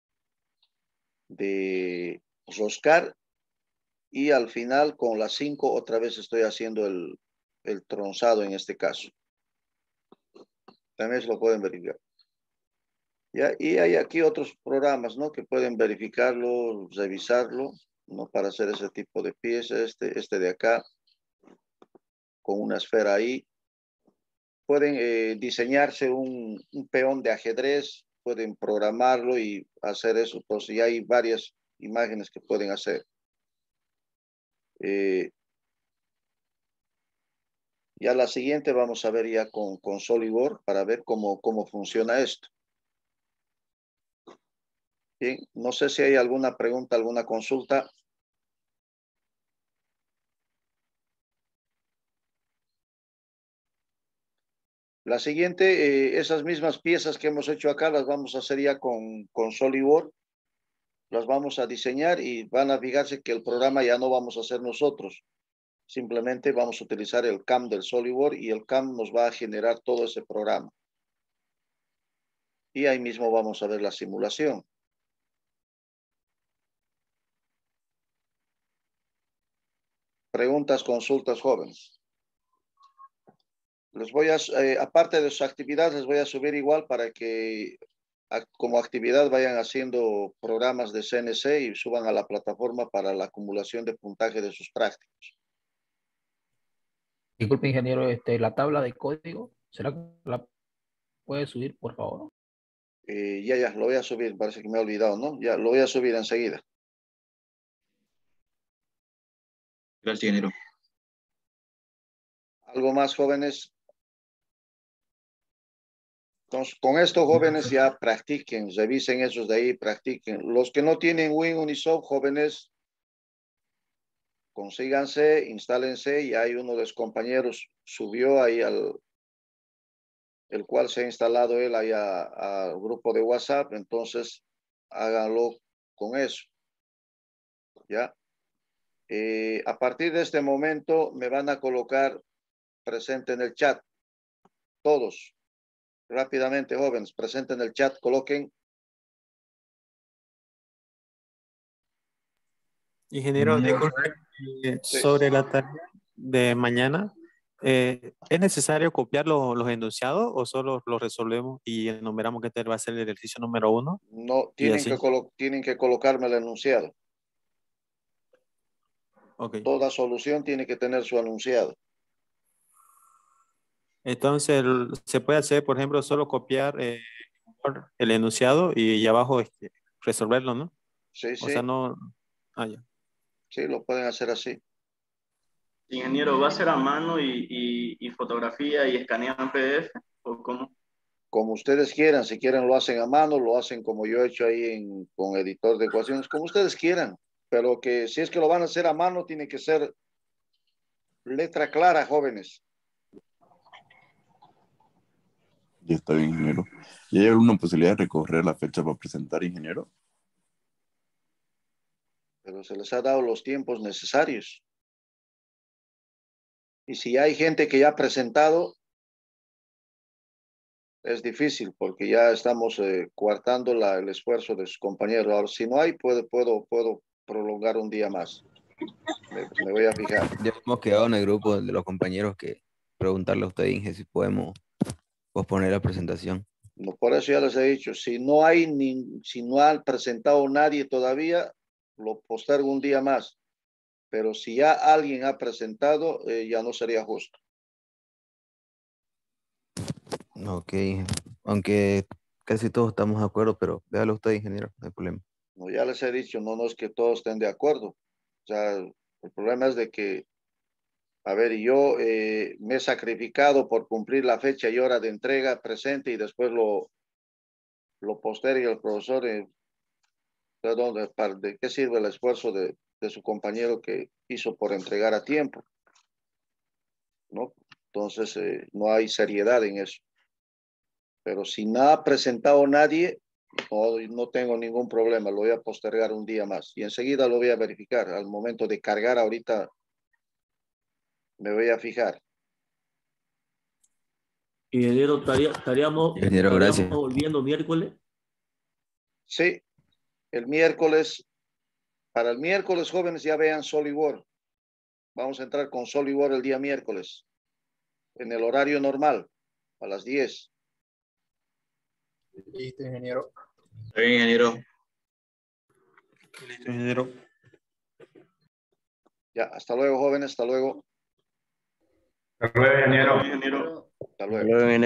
de roscar. Y al final, con las cinco, otra vez estoy haciendo el, el tronzado en este caso. También se lo pueden verificar. ¿Ya? Y hay aquí otros programas, ¿no? Que pueden verificarlo, revisarlo, ¿no? Para hacer ese tipo de piezas. Este, este de acá, con una esfera ahí. Pueden eh, diseñarse un, un peón de ajedrez, pueden programarlo y hacer eso. Entonces ya hay varias imágenes que pueden hacer. Eh, ya la siguiente vamos a ver ya con, con SolidWorks para ver cómo, cómo funciona esto. Bien, no sé si hay alguna pregunta, alguna consulta. La siguiente, eh, esas mismas piezas que hemos hecho acá, las vamos a hacer ya con, con SolidWorks. Las vamos a diseñar y van a fijarse que el programa ya no vamos a hacer nosotros. Simplemente vamos a utilizar el C A M del SolidWorks y el C A M nos va a generar todo ese programa. Y ahí mismo vamos a ver la simulación. Preguntas, consultas, jóvenes. Les voy a, eh, aparte de sus actividades, les voy a subir igual para que a, como actividad vayan haciendo programas de C N C y suban a la plataforma para la acumulación de puntaje de sus prácticos. Disculpe, ingeniero, este, la tabla de código, ¿será que la puede subir, por favor? Eh, ya, ya, lo voy a subir, parece que me he olvidado, ¿no? Ya, lo voy a subir enseguida. Gracias, ingeniero. ¿Algo más, jóvenes? Entonces, con esto, jóvenes, ya practiquen, revisen esos de ahí, practiquen. Los que no tienen Win Unisoft, jóvenes, consíganse, instálense, y hay uno de los compañeros subió ahí al, el cual se ha instalado él ahí al grupo de WhatsApp, entonces háganlo con eso. ¿Ya? Eh, a partir de este momento me van a colocar presente en el chat, todos. Rápidamente, jóvenes, presenten el chat, coloquen. Ingeniero, disculpe, eh, Sí. sobre la tarea de mañana, eh, ¿es necesario copiar los, los enunciados o solo los resolvemos y enumeramos que este va a ser el ejercicio número uno? No, Y tienen así. que, colo tienen que colocarme el enunciado. Ok. Toda solución tiene que tener su enunciado. Entonces, el- se puede hacer, por ejemplo, solo copiar eh, el enunciado y, y abajo este, resolverlo, ¿no? Sí, O sí. sea, no... Ah, ya. Sí, lo pueden hacer así. Ingeniero, ¿va a ser a mano y, y, y fotografía y escaneado en P D F o cómo? como ustedes quieran. Si quieren lo hacen a mano, lo hacen como yo he hecho ahí en, con editor de ecuaciones, como ustedes quieran. Pero que si es que lo van a hacer a mano, tiene que ser letra clara, jóvenes. Ya está bien, ingeniero. ¿Y hay alguna posibilidad de recorrer la fecha para presentar, ingeniero? Pero se les ha dado los tiempos necesarios. Y si hay gente que ya ha presentado, es difícil porque ya estamos eh, coartando la, el esfuerzo de sus compañeros. Ahora, si no hay, puedo, puedo, puedo prolongar un día más. Me, me voy a fijar. Ya hemos quedado en el grupo de los compañeros que preguntarle a usted, Inge, si podemos posponer la presentación. No, por eso ya les he dicho, si no hay ni, si no han presentado nadie todavía, lo postergo un día más. Pero si ya alguien ha presentado, eh, ya no sería justo. Ok, aunque casi todos estamos de acuerdo, pero véalo usted, ingeniero, no hay problema. No, ya les he dicho, no, no es que todos estén de acuerdo. O sea, el problema es de que, a ver, yo eh, me he sacrificado por cumplir la fecha y hora de entrega presente y después lo, lo posterga el profesor. Eh, ¿de, dónde, ¿De qué sirve el esfuerzo de, de su compañero que hizo por entregar a tiempo? ¿No? Entonces, eh, no hay seriedad en eso. Pero si no ha presentado nadie, no, no tengo ningún problema, lo voy a postergar un día más y enseguida lo voy a verificar. Al momento de cargar ahorita me voy a fijar. Ingeniero, estaría- estaríamos, Ingeniero, estaríamos gracias. volviendo miércoles. Sí, el miércoles, para el miércoles, jóvenes, ya vean SolidWorks. Vamos a entrar con SolidWorks el día miércoles, en el horario normal, a las diez. Listo, ingeniero. Está bien, ingeniero. Listo, ingeniero. Ya, hasta luego, jóvenes, hasta luego. Hasta luego, ingeniero. Hasta luego.